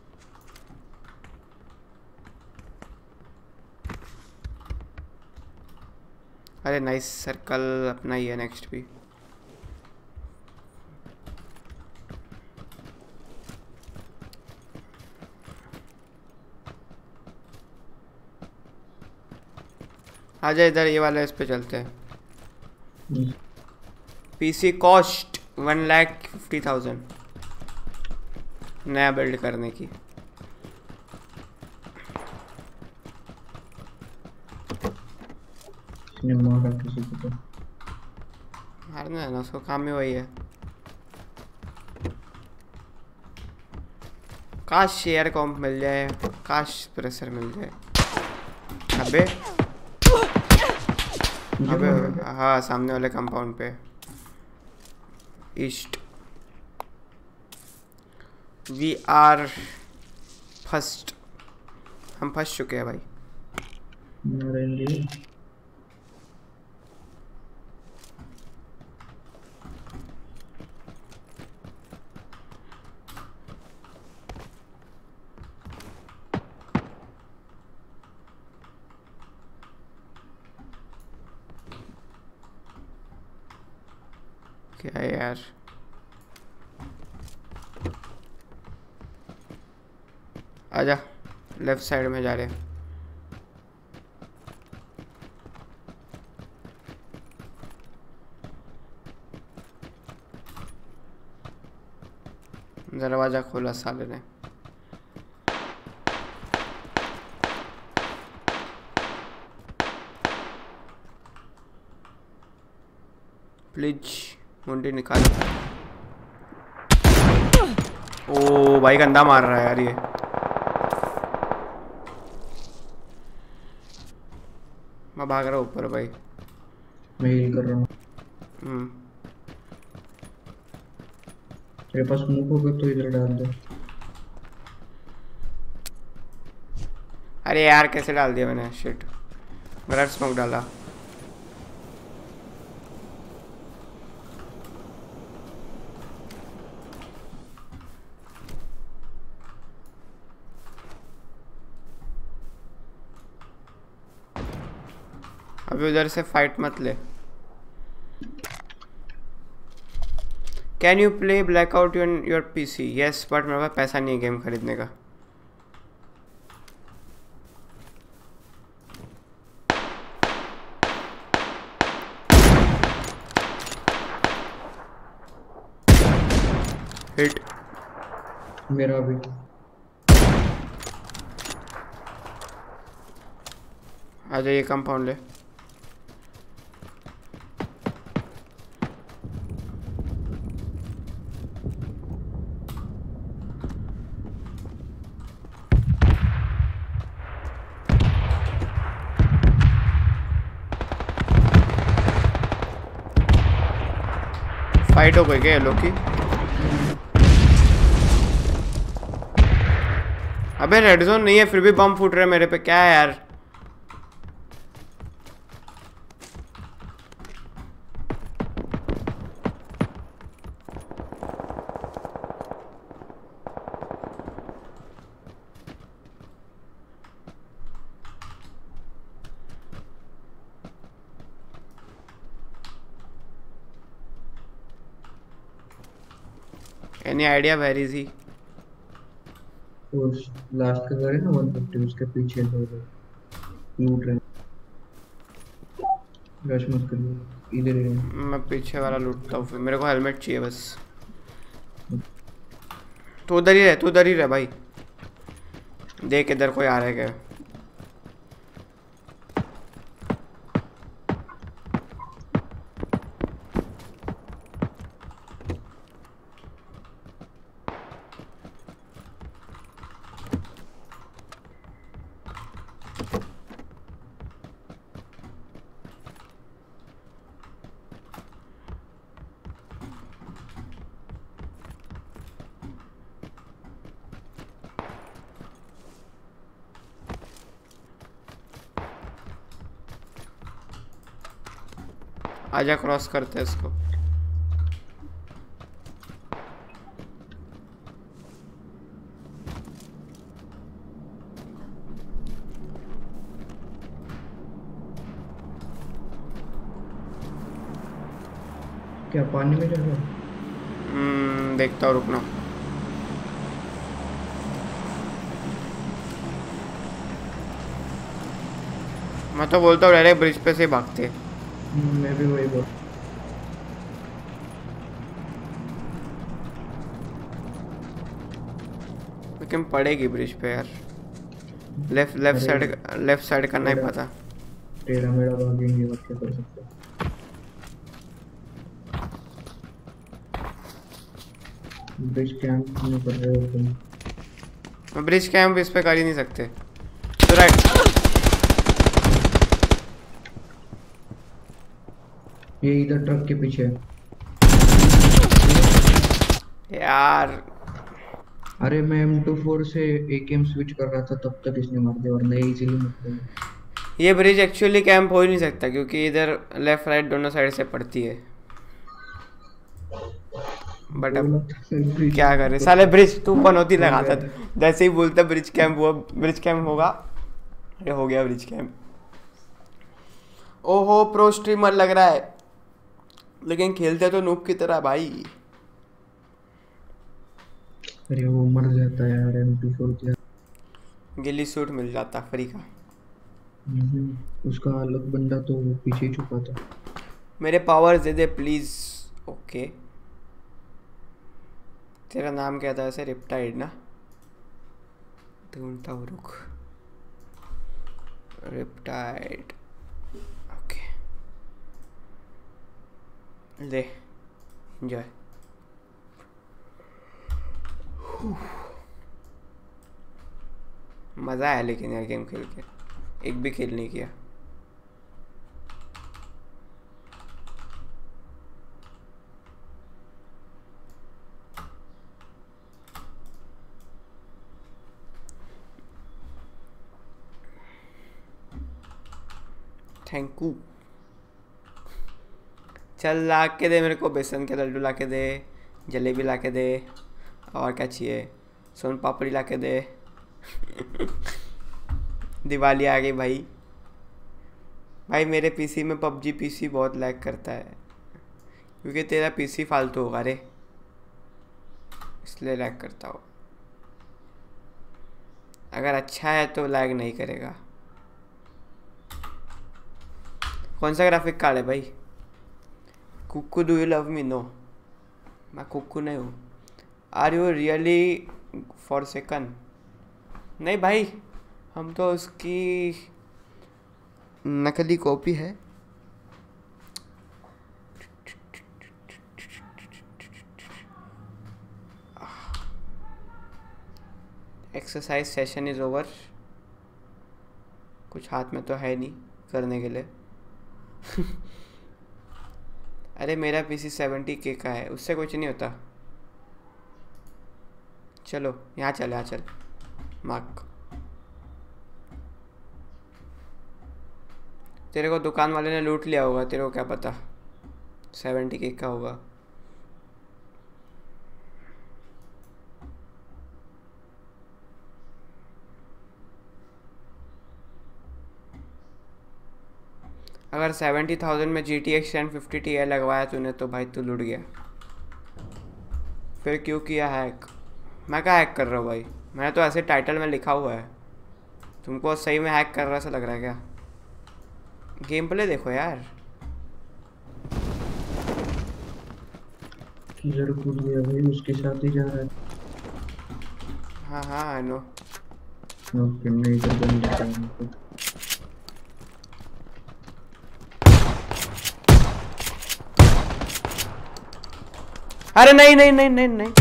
अरे नाइस, सर्कल अपना ही है नेक्स्ट भी। आजा इधर, ये वाला इस पे चलते हैं। पीसी कॉस्ट 1,50,000 नया बिल्ड करने की। मारा किसी को तो मारना है ना, उसको काम ही वही है। काश शेयर कॉम्प मिल जाए, काश प्रेशर मिल जाए। अबे अबे हाँ सामने वाले कंपाउंड पे ईस्ट। वी आर फर्स्ट, हम फंस चुके हैं भाई। मारेंगे। क्या है यार? आजा, लेफ्ट साइड में जा रहे हैं। दरवाजा खोला साले ने। प्लीज मुंडी निकाल। ओ भाई गंदा मार रहा है यार ये। मैं भाग रहा हूँ ऊपर भाई। मैं हील कर रहा हूँ। तेरे पास स्मोक होगा तो इधर डाल दे। अरे यार कैसे डाल दिया मैंने, शिट। गलत स्मोक डाला। अभी उधर से फाइट मत ले। Can you play Blackout on your PC? Yes, but मेरे पास पैसा नहीं है गेम खरीदने का। हिट मेरा भी। आ जाइए कंपाउंड ले। फाइट हो गई क्या ये लोग की? अबे रेड जोन नहीं है फिर भी बम फूट रहे मेरे पे, क्या है यार? Any idea where is he? उस लास्ट का घर है ना 150, उसके पीछे लोग लूट रहे हैं। रश मत करिए, इधर ही रहो। मैं पीछे वाला लूटता हूँ, फिर मेरे को हेलमेट चाहिए बस। तू उधर ही रह, तू उधर ही रह भाई। देख इधर कोई आ रहा है क्या? आजा क्रॉस करते हैं इसको। क्या पानी में जा रहा? देखता हूँ, रुकना। मैं तो बोलता हूँ डायरेक्ट ब्रिज पे से भागते। मैं भी वही बोल। लेकिन पड़ेगी ब्रिज पे यार। लेफ्ट साइड करना ही पता। तेरा मेरा भागेंगे, बात क्या कर सकते। ब्रिज कैंप नहीं कर रहे हो तुम? ब्रिज कैंप इस पे कर ही नहीं सकते। तो राइट, ये इधर ट्रक के पीछे है यार। अरे मैं M24 से AKM स्विच कर रहा था, तब तक इसने मार दिया, वरना ये इजीली मार दिया। ये ब्रिज एक्चुअली कैंप हो ही नहीं सकता क्योंकि इधर लेफ्ट राइट दोनों साइड से पड़ती है। बट अब क्या करे साले, ब्रिज तू पनौती लगाता था। जैसे ही बोलता ब्रिज कैंप हुआ, ब्रिज कैंप होगा, ये हो गया ब्रिज कैंप। ओहो प्रो स्ट्रीमर लग रहा है, लेकिन खेलते तो नूब की तरह भाई। अरे वो मर जाता है यार M24 क्या। गिली सूट मिल जाता फ्री का। उसका अलग बंदा तो वो पीछे ही छुपा था। मेरे पावर्स दे दे प्लीज। ओके, तेरा नाम क्या था ऐसे? रिप्टाइड ना? ढूंढता हूँ, रुक। रिप्टाइड, ओके ले एंजॉय। मज़ा आया लेकिन यार गेम खेल के, एक भी खेल नहीं किया। Thank you. चल ला के दे मेरे को, बेसन के लड्डू ला के दे, जलेबी ला के दे, और क्या चाहिए, सोन पापड़ी ला के दे। दिवाली आ गई भाई। भाई मेरे पीसी में पबजी पीसी बहुत लैग करता है, क्योंकि तेरा पीसी फालतू होगा रे, इसलिए लैग करता हो। अगर अच्छा है तो लैग नहीं करेगा। कौन सा ग्राफिक कार्ड है भाई? Kukku do you love me? No, मैं कुक्कू नहीं हूँ। Are you really forsaken? नहीं भाई, हम तो उसकी नकली कॉपी है। Exercise session is over. कुछ हाथ में तो है नहीं करने के लिए। अरे मेरा पीसी 70K का है, उससे कुछ नहीं होता। चलो यहाँ चल, यहाँ चल मार्क। तेरे को दुकान वाले ने लूट लिया होगा, तेरे को क्या पता 70K का होगा। अगर 70,000 में GTX 1050 Ti लगवाया तूने तो भाई तू लूट गया। फिर क्यों किया हैक? मैं क्या हैक कर रहा हूँ भाई, मैंने तो ऐसे टाइटल में लिखा हुआ है। तुमको सही में हैक कर रहा सा लग रहा है क्या? गेम प्ले देखो यार। किलर कूद गया भाई, उसके साथ ही जा रहा है। हाँ हाँ आई नो। ओके मैं इधर बन जाता हूँ। अरे नहीं नहीं नहीं नहीं नहीं,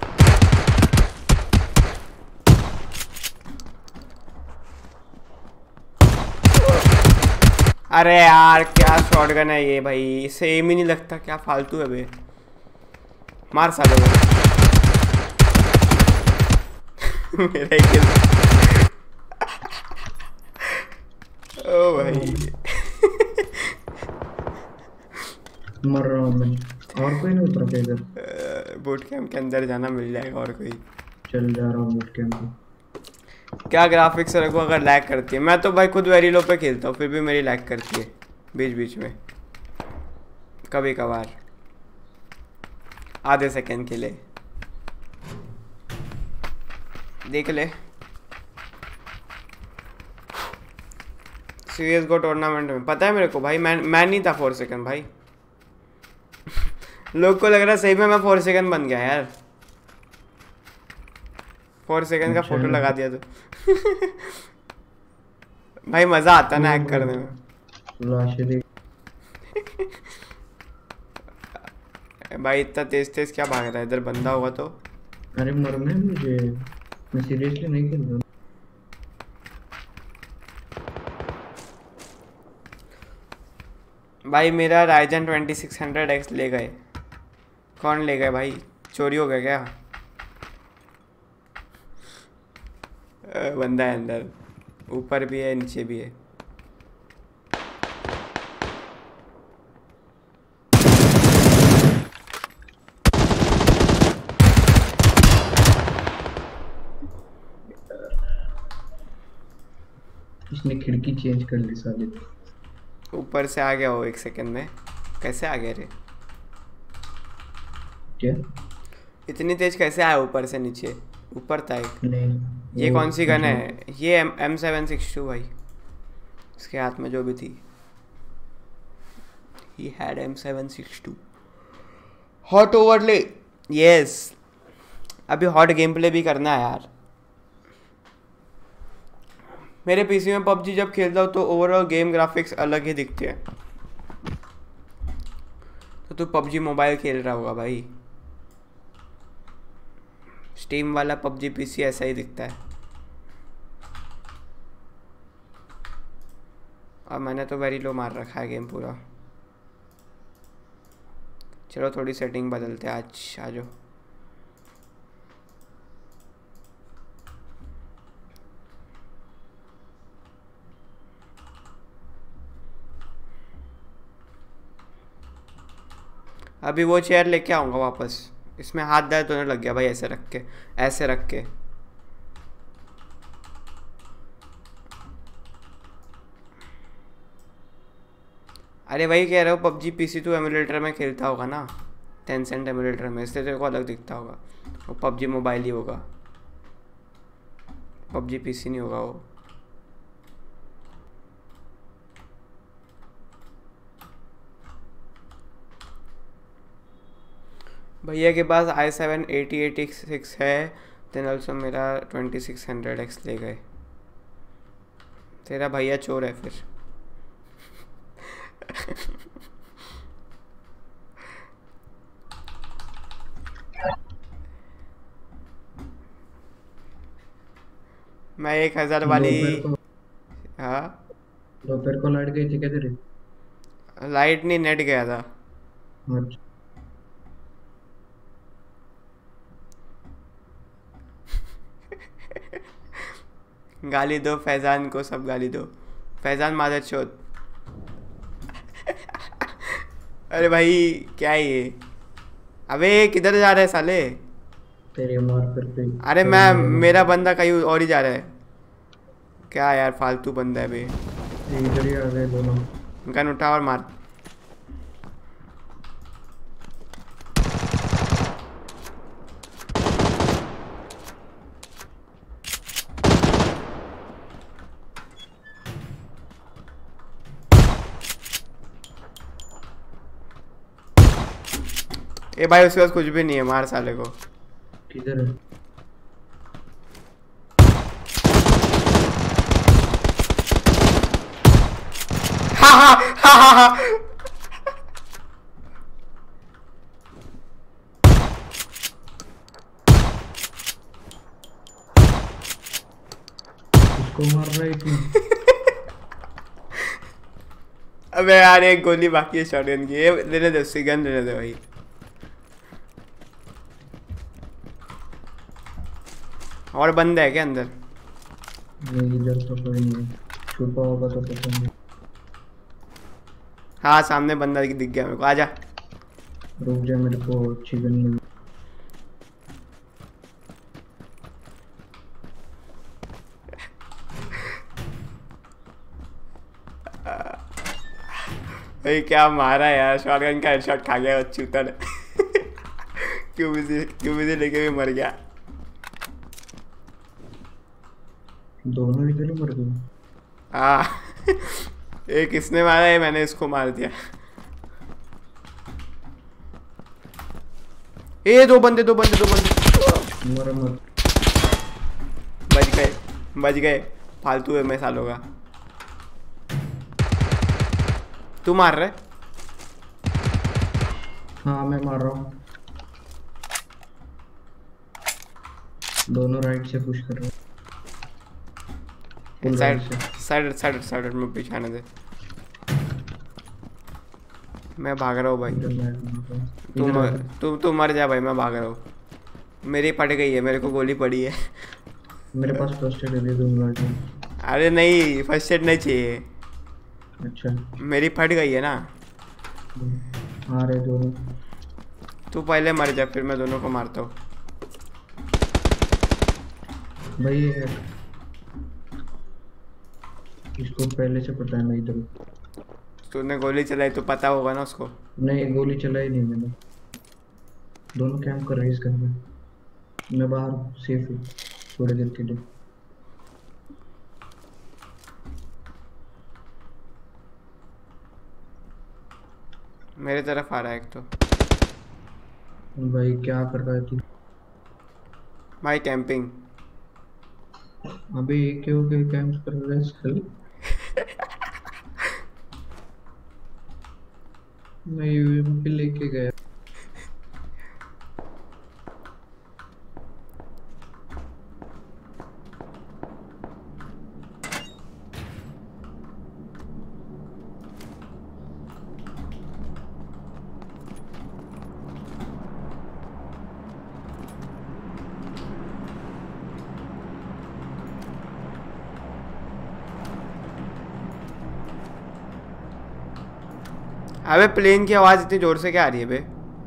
अरे यार क्या शॉटगन है ये भाई, इसे एम ही नहीं लगता, क्या फालतू है बे। मार साले को। मेरा ही किल। ओ भाई मर रहा हूँ मैं। और कोई नहीं उतरा था इधर? बूट कैंप के अंदर जाना मिल जाएगा और कोई। चल जा रहा हूँ बूट कैंप पे। क्या ग्राफिक्स रखो अगर लैग करती है? मैं तो भाई खुद वेरी लो पे खेलता हूँ, फिर भी मेरी लैग करती है बीच बीच में, कभी कभार आधे सेकंड के लिए। देख ले CSGO टूर्नामेंट में, पता है मेरे को भाई, मैं नहीं था 4 सेकंड भाई। लोग को लग रहा सही में मैं 4 सेकंड बन गया यार। 4 सेकंड का फोटो लगा दिया तो। भाई मजा आता ना हैक करने में। लाशें देख भाई इतना तेज तेज क्या भाग रहा है, इधर बंदा होगा तो। अरे मरना है मुझे, मैं सीरियसली नहीं खेल रहा। भाई मेरा Ryzen 2600X ले गए। कौन ले गए भाई, चोरी हो गया क्या? बंदा है अंदर, ऊपर भी है नीचे भी है। इसने खिड़की चेंज कर ली साले। ऊपर से आ गया हो 1 सेकंड में, कैसे आ गया रे? क्या? इतनी तेज कैसे आया ऊपर से नीचे? ऊपर था एक। नहीं ये कौन सी गन है? ये M762 भाई, इसके हाथ में जो भी थी। He had M762। Hot overlay, yes. अभी हॉट गेम प्ले भी करना है यार। मेरे पीसी में पबजी जब खेलता हूँ तो ओवरऑल गेम ग्राफिक्स अलग ही दिखते हैं। तो तू पबजी मोबाइल खेल रहा होगा भाई, स्टीम वाला पबजी पीसी ऐसा ही दिखता है। और मैंने तो वेरी लो मार रखा है गेम पूरा। चलो थोड़ी सेटिंग बदलते हैं आज, आ जाओ। अभी वो चेयर लेके आऊँगा वापस। इसमें हाथ दर्द होने लग गया भाई, ऐसे रख के, ऐसे रख के। अरे वही कह रहा हूँ, पबजी पीसी तो एमुलेटर में खेलता होगा ना, टेंसेंट एमुलेटर में, इसलिए तेरे को अलग दिखता होगा। वो पबजी मोबाइल ही होगा, पबजी पीसी नहीं होगा वो। भैया के पास i7 8086 है, देन ऑल्सो मेरा 2600X ले गए। तेरा भैया चोर है फिर। मैं 1000 वाली। हाँ दोपहर को लाइट गई थी क्या तेरी? लाइट नहीं, नेट गया था। अच्छा गाली दो फैजान को, सब गाली दो। फैजान मादर चोद। अरे भाई क्या है ये? अबे किधर जा रहे हैं साले? तेरी मार करते। अरे मैं, मेरा बंदा कहीं और ही जा रहा है। क्या यार फालतू बंदा है बे। इधर ही आ गए दोनों। गन उठा और मार। ए भाई उसके पास कुछ भी नहीं है, मार साले को। किधर है? हा हा हा हा हा। इसको मार रहा है इतना? अबे यार एक गोली बाकी है शॉटगन की। ये लेने दे, उसकी गन लेने दे भाई। और बंदा है क्या अंदर? नहीं इधर तो कोई नहीं, छुपा होगा तो पता नहीं। हाँ सामने बंदा दिख गया मेरे को, आजा। रुक जा, मेरे को अच्छी गन मिली। भाई क्या मारा यार, शॉटगन का हेडशॉट खा गया चूतर। क्यूबीसी लेके भी मर गया। दोनों इधर ही मर गए। हाँ एक इसने मारा है, मैंने इसको मार दिया। ए दो बंदे। मर मर। बच गए। फालतू है मैं सालों का। तू मार रहा है? हाँ मैं मार रहा हूँ। दोनों राइट से पुश कर रहे हैं। साइड में पीछे आने दे। मैं भाग रहा हूँ भाई। तू मर जा भाई, मैं भाग रहा हूँ। मेरी फट गई है, मेरे को गोली पड़ी है। मेरे पास फर्स्ट एड दे दूंगा। अरे नहीं, फर्स्ट एड नहीं चाहिए। अच्छा मेरी फट गई है ना। आ रहे दोनों। तू पहले मर जा, फिर मैं दोनों को मारता हूँ। भाई इसको पहले से पता है मैं इधर। तूने गोली चलाई तो पता होगा ना उसको। नहीं गोली चलाई नहीं मैंने। दोनों कैंप कर रहे हैं इस घर में। मैं बाहर सेफ हूँ थोड़ी देर के लिए। मेरे तरफ आ रहा है एक तो। भाई क्या कर रहा है तू? भाई कैंपिंग। अबे ये क्यों के कैंप कर रहा है कल? मैं यूएमपी लेके गया। अबे प्लेन की आवाज़ इतनी ज़ोर से क्या आ रही है बे?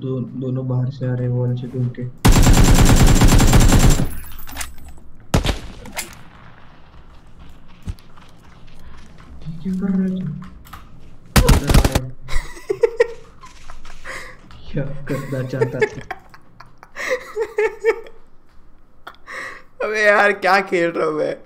दोनों बाहर से आ रहे हैं वॉल से घूम के। क्या कर रहे हो? क्या करना चाहता था? अबे यार क्या खेल रहा हूँ मैं।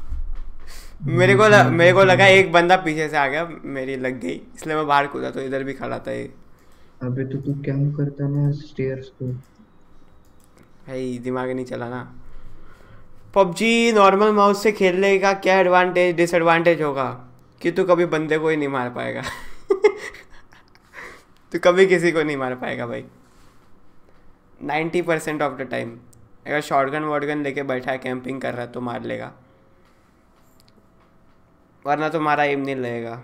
मेरे को लगा एक बंदा पीछे से आ गया, मेरी लग गई इसलिए मैं बाहर कूदा, तो इधर भी खड़ा था ये। अबे तो तू कैंप करता ना स्टेयर्स को। भाई दिमाग नहीं चला ना। पबजी नॉर्मल माउस से खेलने का क्या एडवांटेज डिसएडवांटेज होगा कि तू कभी बंदे को ही नहीं मार पाएगा। तू कभी किसी को नहीं मार पाएगा भाई 90% ऑफ द टाइम। अगर शॉटगन वॉटगन लेके बैठा है कैंपिंग कर रहा है तो मार लेगा, वरना तो मारा एम नहीं लगेगा।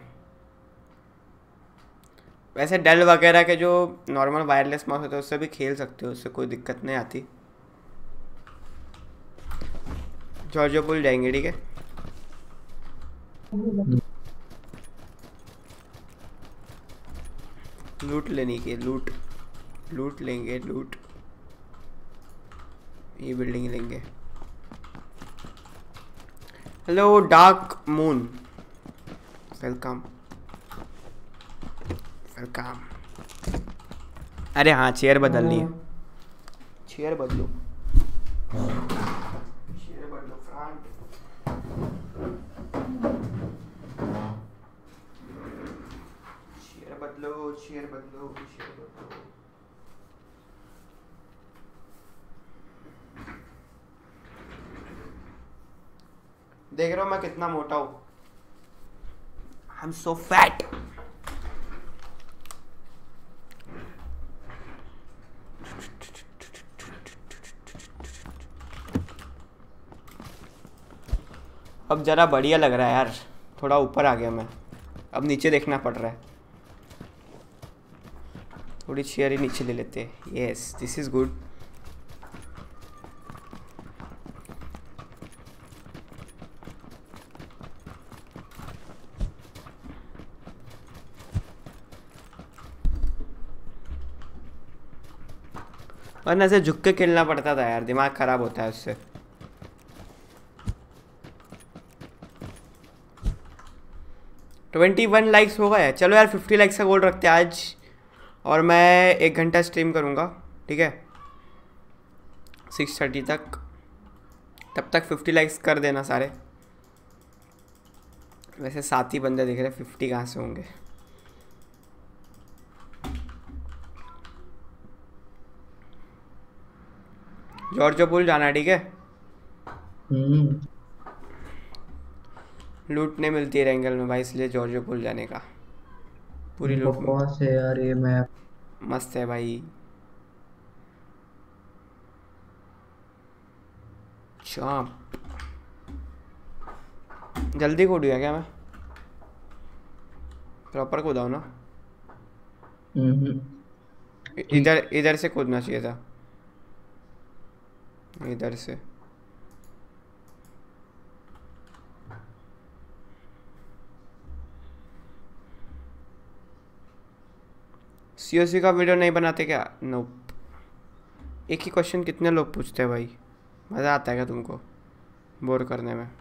वैसे डेल वगैरह के जो नॉर्मल वायरलेस माउस होते हैं उससे भी खेल सकते हो, उससे कोई दिक्कत नहीं आती। जॉर्जो पुल जाएंगे ठीक है। लूट लेने के लूट लेंगे लूट। ये बिल्डिंग लेंगे। Hello dark moon, welcome welcome. अरे हाँ चेयर बदलनी है, चेयर बदलो फ्रंट। चेयर बदलो। देख रहे हो मैं कितना मोटा हूँ, आई एम सो फैट। अब जरा बढ़िया लग रहा है यार, थोड़ा ऊपर आ गया मैं, अब नीचे देखना पड़ रहा है। थोड़ी चेयर ही नीचे ले लेते हैं। Yes this is good. वरना ऐसे झुक के खेलना पड़ता था यार, दिमाग खराब होता है उससे। $21 लाइक्स हो गए। चलो यार 50 लाइक्स का गोल रखते हैं आज, और मैं 1 घंटा स्ट्रीम करूँगा ठीक है 6:30 तक। तब तक 50 लाइक्स कर देना सारे। वैसे 7 ही बंदे दिख रहे, 50 कहाँ से होंगे। जॉर्जो पुल जाना है ठीक है। लूट नहीं मिलती है रेंगल में भाई, इसलिए जॉर्जो पुल जाने का पूरी लूट बकवास है यार ये मैप। मस्त है भाई। चाप जल्दी कूद गया क्या मैं? प्रॉपर कूदा हूँ ना? इधर से कूदना चाहिए था, इधर से। सीओसी का वीडियो नहीं बनाते क्या? नोप। एक ही क्वेश्चन कितने लोग पूछते हैं भाई, मज़ा आता है क्या तुमको बोर करने में?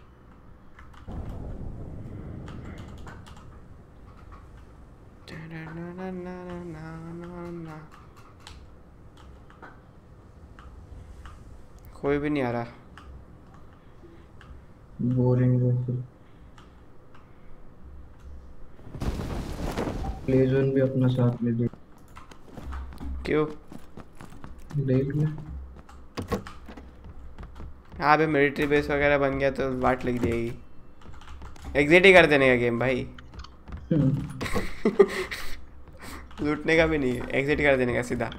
कोई भी नहीं आ रहा। बोरिंग है। प्ले जोन भी अपना साथ में दे। क्यों? देख ले। हाँ अभी मिलिट्री बेस वगैरह बन गया तो वाट लग जाएगी। एग्जिट ही कर देने का गेम भाई। लूटने का भी नहीं है, एग्जिट कर देने का सीधा।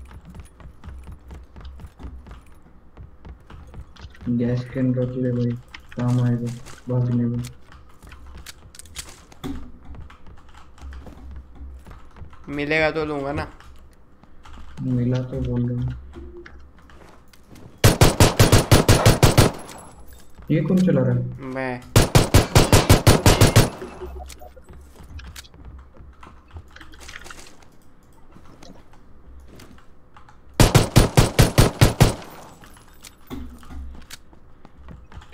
गैस कैन रख ले भाई, काम आएगा भागने में। मिलेगा तो लूंगा ना। मिला तो बोल रहा हूँ। ये कौन चला रहा है? मैं।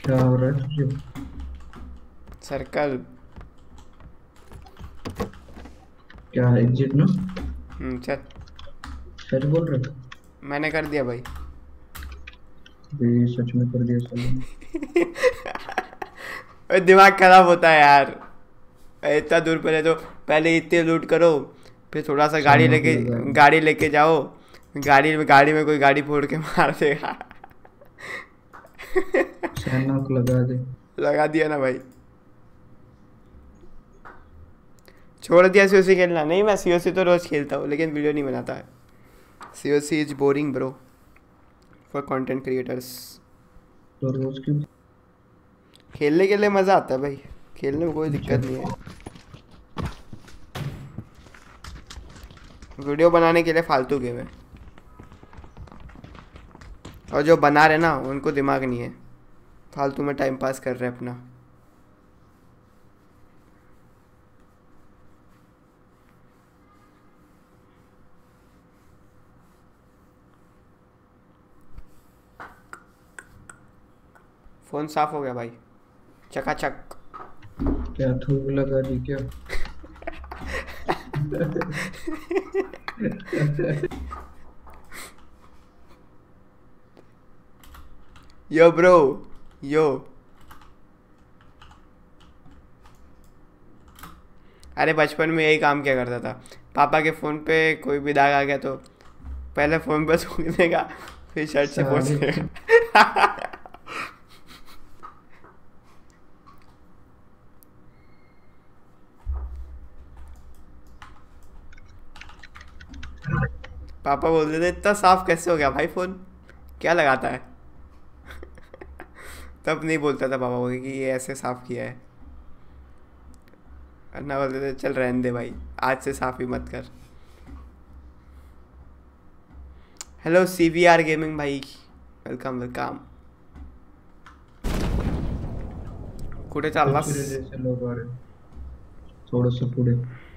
क्या हो रहा है तुझे? सर्कल। क्या एग्जिट ना? चल। सच बोल रहे हो? मैंने कर दिया भाई। ये सच में कर दिया साले ने। ओए दिमाग खराब होता है यार। इतना दूर पहले तो पहले इतने लूट करो, फिर थोड़ा सा गाड़ी लेके जाओ, गाड़ी में कोई गाड़ी फोड़ के मार देगा। सैनक लगा दे। लगा दिया ना भाई। छोड़ दिया सीओसी खेलना। नहीं, मैं सीओसी तो रोज खेलता हूँ लेकिन वीडियो नहीं बनाता है। COC is boring bro for content creators. तो रोज क्यों? खेलने के लिए मज़ा आता है भाई, खेलने में कोई दिक्कत नहीं है। वीडियो बनाने के लिए फालतू गेम है, और जो बना रहे ना उनको दिमाग नहीं है, फालतू में टाइम पास कर रहे हैं अपना। फ़ोन साफ हो गया भाई, चकाचक। क्या थूक लगा दी क्या? Yo bro yo. अरे बचपन में यही काम किया करता था। पापा के फ़ोन पे कोई भी दाग आ गया तो पहले फ़ोन पे थूक देगा, फिर शर्ट से पोंछ देगा। पापा बोलते थे इतना साफ कैसे हो गया भाई फ़ोन, क्या लगाता है। तब नहीं बोलता था पापा को कि ये ऐसे साफ किया है, ना बोलते थे चल रहने दे भाई, आज से साफ ही मत कर। हेलो CVR गेमिंग भाई, वेलकम वेलकम। कुठे चाललास? थोडंसं पुढे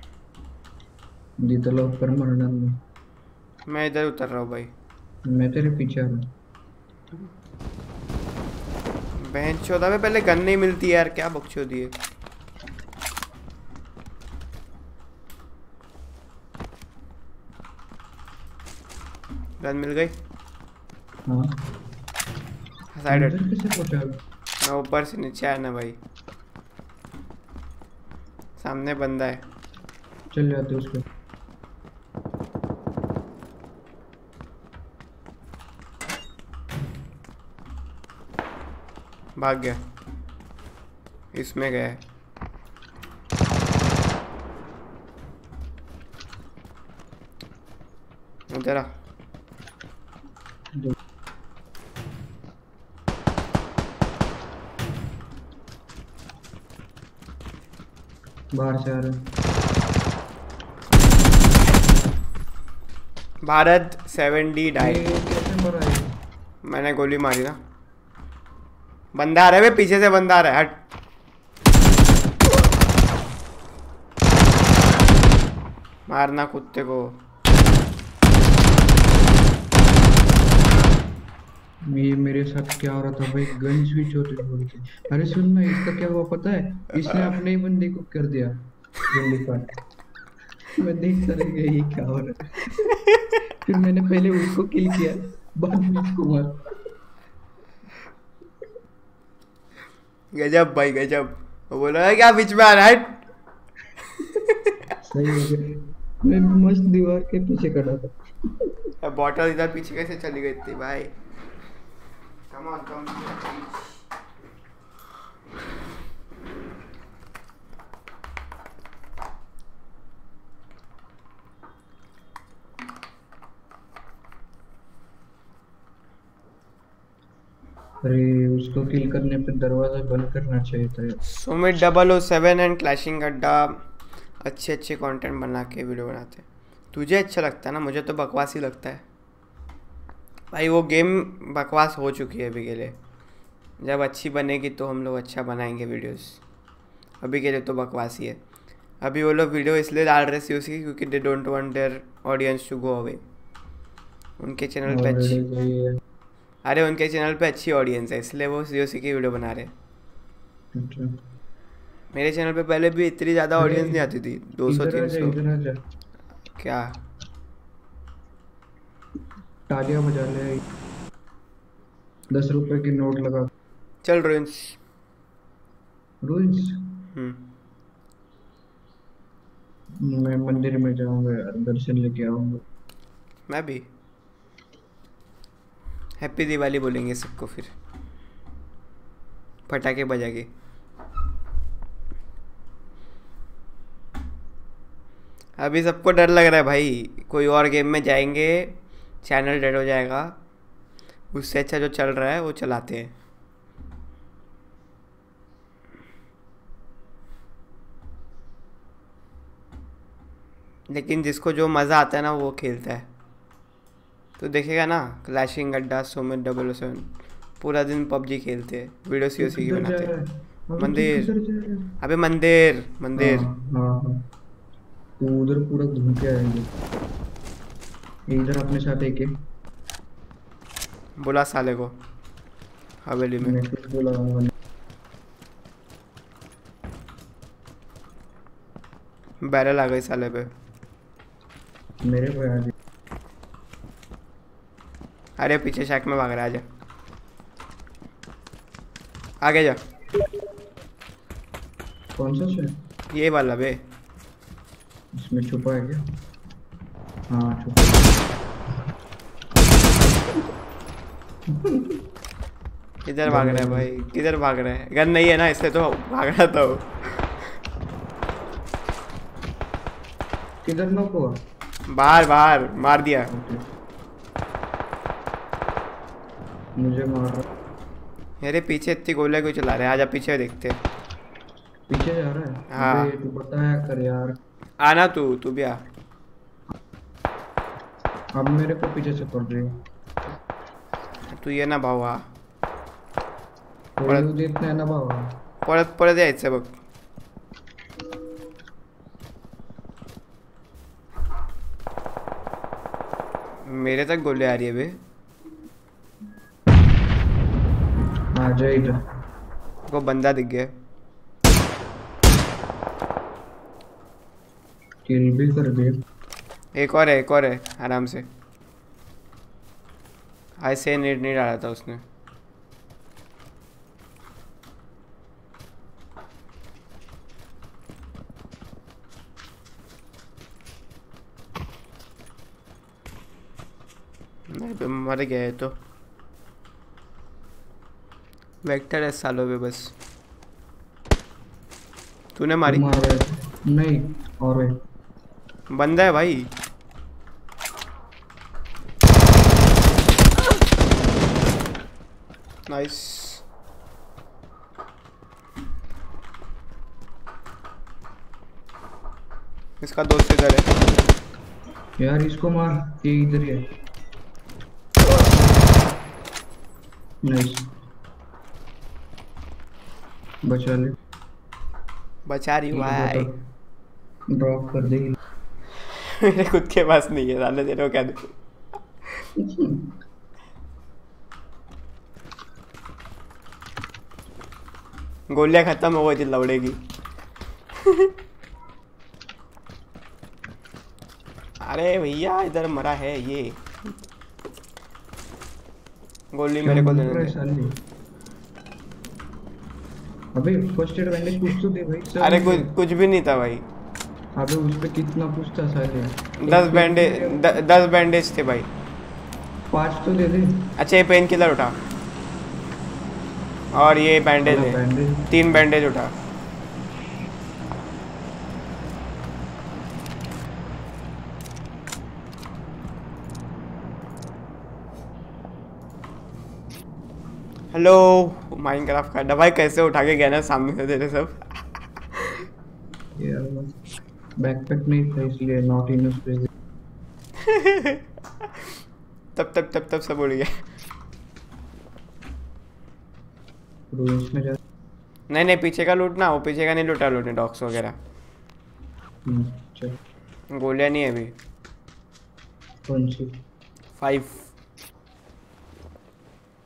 जिथं लवकर मरणार नाही। मैं इधर उतर रहा हूँ भाई। मैं तेरे पीछे आ रहा हूँ। बहन चौदह में पहले गन नहीं मिलती यार, क्या बकचोदी है। गन मिल गई। हाँ साइड अंदर कैसे पहुंचा? मैं ऊपर से नीचे आया ना भाई, सामने बंदा है। चल जाते उस पे। भाग गया, इसमें गया है। उधर आ। बाहर से आ रहा है। Bharat 7D die. ये कैसे मरा है? मैंने गोली मारी ना। बंदा आ रहा है बे, पीछे से बंदा आ रहा है, हट। मारना कुत्ते को। ये मेरे साथ क्या हो रहा था भाई, गन स्विच होते बोल के। अरे सुन ना, इसका क्या हुआ पता है? इसने अपने ही बंदे को कर दिया गोली काट। मैं देख कर गया ये क्या हो रहा है। फिर मैंने पहले उसको किल किया, बाद में इसको मारा। गजब भाई गजब। वो बोल रहा है क्या बीच में आ रहा है। सही हो गया। मैं मस्त दीवार के पीछे खड़ा था। बॉटल इधर पीछे कैसे चली गई थी भाई। Come on come. अरे उसको किल करने पे दरवाजा बंद करना चाहिए था यार। सुमित 007 एंड क्लैशिंग अड्डा अच्छे अच्छे कंटेंट बना के वीडियो बनाते हैं। तुझे अच्छा लगता है ना, मुझे तो बकवास ही लगता है भाई। वो गेम बकवास हो चुकी है अभी के लिए, जब अच्छी बनेगी तो हम लोग अच्छा बनाएंगे वीडियोस। अभी के लिए तो बकवास ही है। अभी वो लोग वीडियो इसलिए डाल रहे थे उसकी क्योंकि they don't want their audience to go away. उनके चैनल पे अरे उनके चैनल पे अच्छी ऑडियंस है इसलिए वो सीओसी की वीडियो बना रहे हैं। अच्छा मेरे चैनल पे पहले भी इतनी ज़्यादा ऑडियंस नहीं आती थी, 200 इधर आ जा 300। इधर आ जा, क्या? तालियां बजा ले, 10 रुपए की नोट लगा। चल रोइंस। रोज हम्म। मैं मंदिर में जाऊंगा यार, दर्शन लेके आऊंगा। मैं भी। हैप्पी दिवाली बोलेंगे सबको फिर, पटाखे बजा के। अभी सबको डर लग रहा है भाई, कोई और गेम में जाएंगे चैनल डेड हो जाएगा, उससे अच्छा जो चल रहा है वो चलाते हैं। लेकिन जिसको जो मज़ा आता है ना वो खेलता है। तो देखेगा ना क्लैशिंग अड्डा, सुमित 007 पूरा दिन पबजी खेलते हैं, वीडियो तू सीओसी की किधर जा बनाते रहा हैं। है? अबे तू मंदिर। किधर जा रहा है? अबे मंदिर मंदिर। हाँ हाँ हाँ, तू उधर पूरा घूम के आएंगे। इधर अपने साथ एक है, बुला साले को हवेली में। मैं कुछ बुलाऊंगा। बैरल आ गई साले पे। मेरे पे आ गए। अरे पीछे शैक में भाग रहा है, आजा आगे जा। कौन सा है? ये वाला बे। इसमें छुपा है क्या? हाँ छुपा। किधर भाग रहा है भाई, किधर भाग रहा है? गन नहीं है ना इसलिए तो भाग रहा था वो। किधर नॉक हुआ? बाहर बाहर मार दिया। ओके। मुझे मार रहा। मेरे पीछे इतनी गोलियां क्यों चला रहे हैं? आजा पीछे देखते हैं। पीछे जा रहा है? हाँ। अबे तू बताया कर यार। आना तू भी आ। अब मेरे को पीछे से पड़ रही है। तू ये ना भावा कोई उदित नाही ना भावा। परत परत यायचं बघ। मेरे तक गोली आ रही है बे। आ जा इधर। को बंदा दिख गया। किल भी कर दिया। एक और है आराम से। ऐसे नेट नहीं डाला था उसने। नहीं बे, मर गया है तो। वेक्टर है सालों पे बस। तूने मारी? मार रहा है। नहीं और है। बंदा है भाई। नाइस। इसका दोस्त इधर है। यार इसको मार, ये इधर ही है। नाइस, बचा ले। बचा रही हूँ भाई। ड्रॉप कर देगी। मेरे खुद के पास नहीं है साले, तेरे को क्या दूँ? गोलियां खत्म हो गई थी लौड़े की। अरे भैया इधर मरा है ये। गोली मेरे को देने दे। अबे फर्स्ट एड बैंडेज कुछ तो दे भाई सर। अरे कुछ भी नहीं था भाई। अबे उस पे कितना कुछ था साले। 10 बैंडेज थे भाई। 5 तो दे दे। अच्छा ये पेन किलर उठा और ये बैंडेज है। बैंडेज 3 बैंडेज उठा। हेलो माइनक्राफ्ट का दवाई कैसे उठा के गया ना सामने से तेरे सब। यार बैकपैक नहीं था इसलिए नॉट इन स्पेस। तब सब उड़ गया। रूम्स में जा। नहीं पीछे का लूटना, वो पीछे का नहीं लूटा लूटने डॉग्स वगैरह। चल गोलियां नहीं है अभी। कौन सी? 5।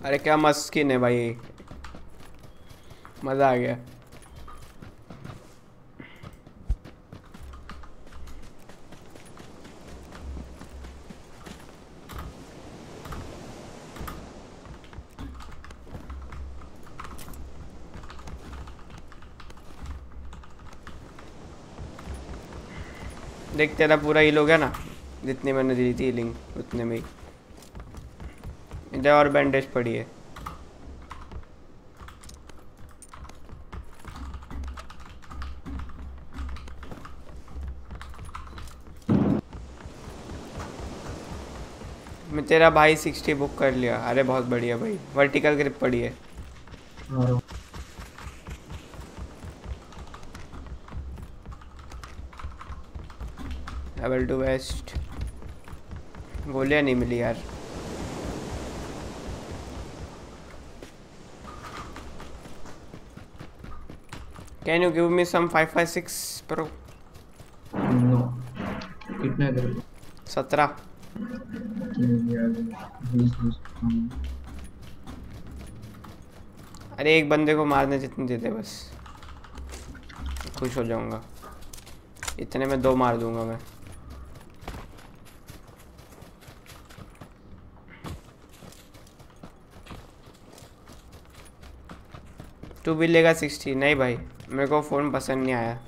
अरे क्या मस्त स्किन है भाई, मज़ा आ गया। देख तेरा पूरा हील हो गया ना, जितनी मैंने दी थी हीलिंग उतने में ही। इधर और बैंडेज पड़ी है। मैं तेरा भाई 60 बुक कर लिया। अरे बहुत बढ़िया भाई, वर्टिकल ग्रिप पड़ी है। और लेवल 2 वेस्ट, गोलियां नहीं मिली यार। Can you give me some 556 pro? No, कितना दे? 17। अरे एक बंदे को मारने जितने देते बस, खुश हो जाऊंगा। इतने में 2 मार दूंगा मैं। तू भी लेगा 60? नहीं भाई, मेरे को फ़ोन पसंद नहीं आया।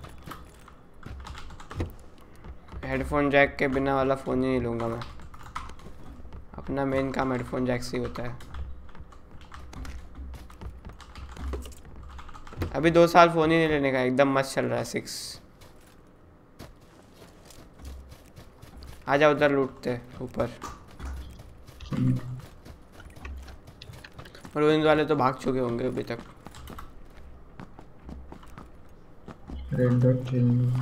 हेडफोन जैक के बिना वाला फ़ोन ही नहीं लूँगा मैं। अपना मेन काम हेडफोन जैक से ही होता है। अभी 2 साल फ़ोन ही नहीं लेने का, एकदम मस्त चल रहा है 6। आजा उधर लूटते ऊपर। रोहिंद वाले तो भाग चुके होंगे अभी तक। रेड डॉट चाहिए।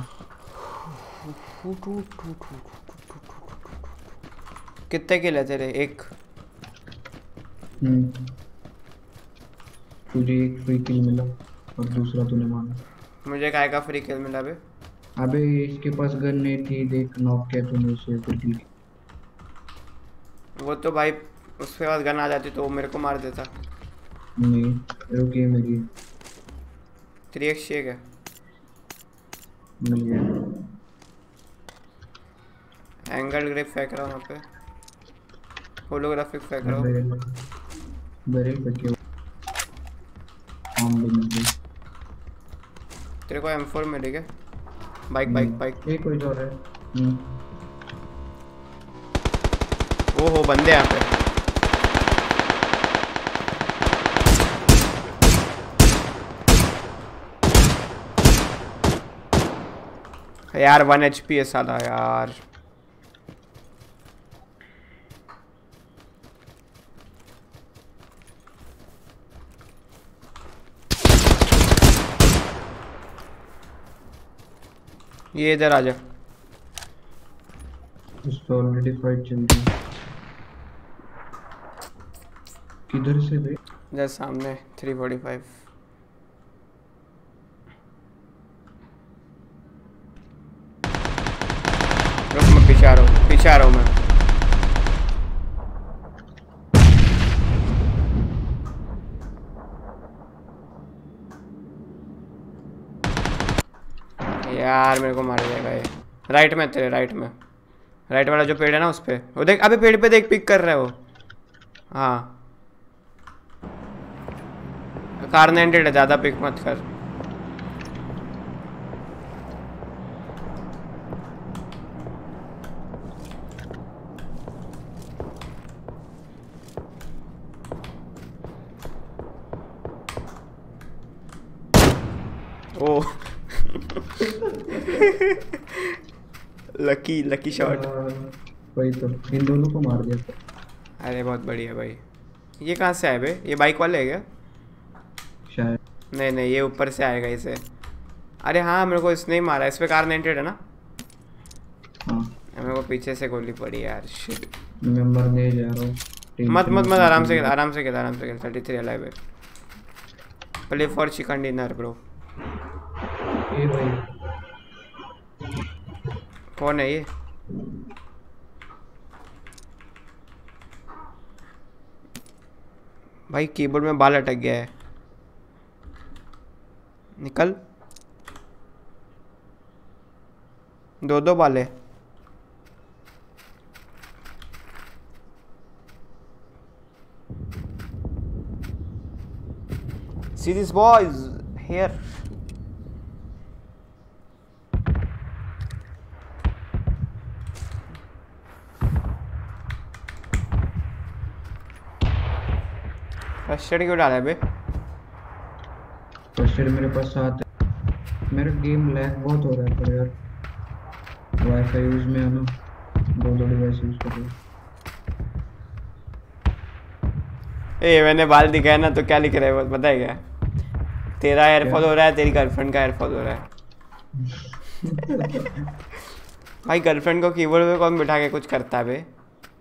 कितने किल है तेरे? 1। तुझे एक फ्री किल मिला और दूसरा तूने मारा। मुझे काय का फ्री किल मिला बे? अबे इसके पास गन नहीं थी, देख नॉक किया तूने उसे तो ठीक। वो तो भाई उसके पास गन आ जाती तो वो मेरे को मार देता। नहीं रुकिए, मेरी 3x चाहिए क्या? मिल गया। एंगल ग्रिप फेंक रहा हूँ वहाँ पे, होलोग्राफिक फेंक रहा हूँ। बड़े बच्चे हम भी मिल गए। तेरे को M4 मिली क्या? बाइक ये कोई और है। वो हो बंदे यहाँ पे। यार 1 HP है साला यार। ये इधर आ जा। उस पर ऑलरेडी फाइट चल रही है। किधर से भाई? इधर सामने 345। रुक मैं पीछे आ रहा हूँ मैं। यार मेरे को मार जाएगा ये। राइट में तेरे, राइट में, राइट वाला जो पेड़ है ना उस पे। वो देख, अबे पेड़ पे देख, पिक कर रहा है वो। हाँ कार 900 है, ज़्यादा पिक मत कर। Oh lucky shot. वही तो, इन दोनों को मार दिया था। अरे बहुत बढ़िया भाई। ये कहाँ से आए बे? ये बाइक वाले है क्या? शायद। नहीं ये ऊपर से आएगा इसे। अरे हाँ मेरे को इसने ही मारा। इस पे कार 900 है ना? हाँ मेरे को पीछे से गोली पड़ी यार, शिट। मैं मरने जा रहा हूँ। मत आराम से खेल 33 अलाइव है। Play for chicken dinner bro. ये भाई कौन है ये? भाई कीबोर्ड में बाल अटक गया है, निकल। 2 बाल है। See these boys here. First aid क्यों डाला है बे? फर्स्ट एड मेरे पास 7 है। मेरा गेम लैग बहुत हो रहा है पर यार वाईफाई यूज में है ना, 2 डिवाइस यूज कर रहा हूँ। मैंने बाल दिखाया ना तो क्या लिख रहा है वो पता है क्या? तेरा एयरफॉल हो रहा है, तेरी गर्लफ्रेंड का एयरफॉल हो रहा है। भाई गर्लफ्रेंड को कीबोर्ड पे कौन बिठा के कुछ करता है बे?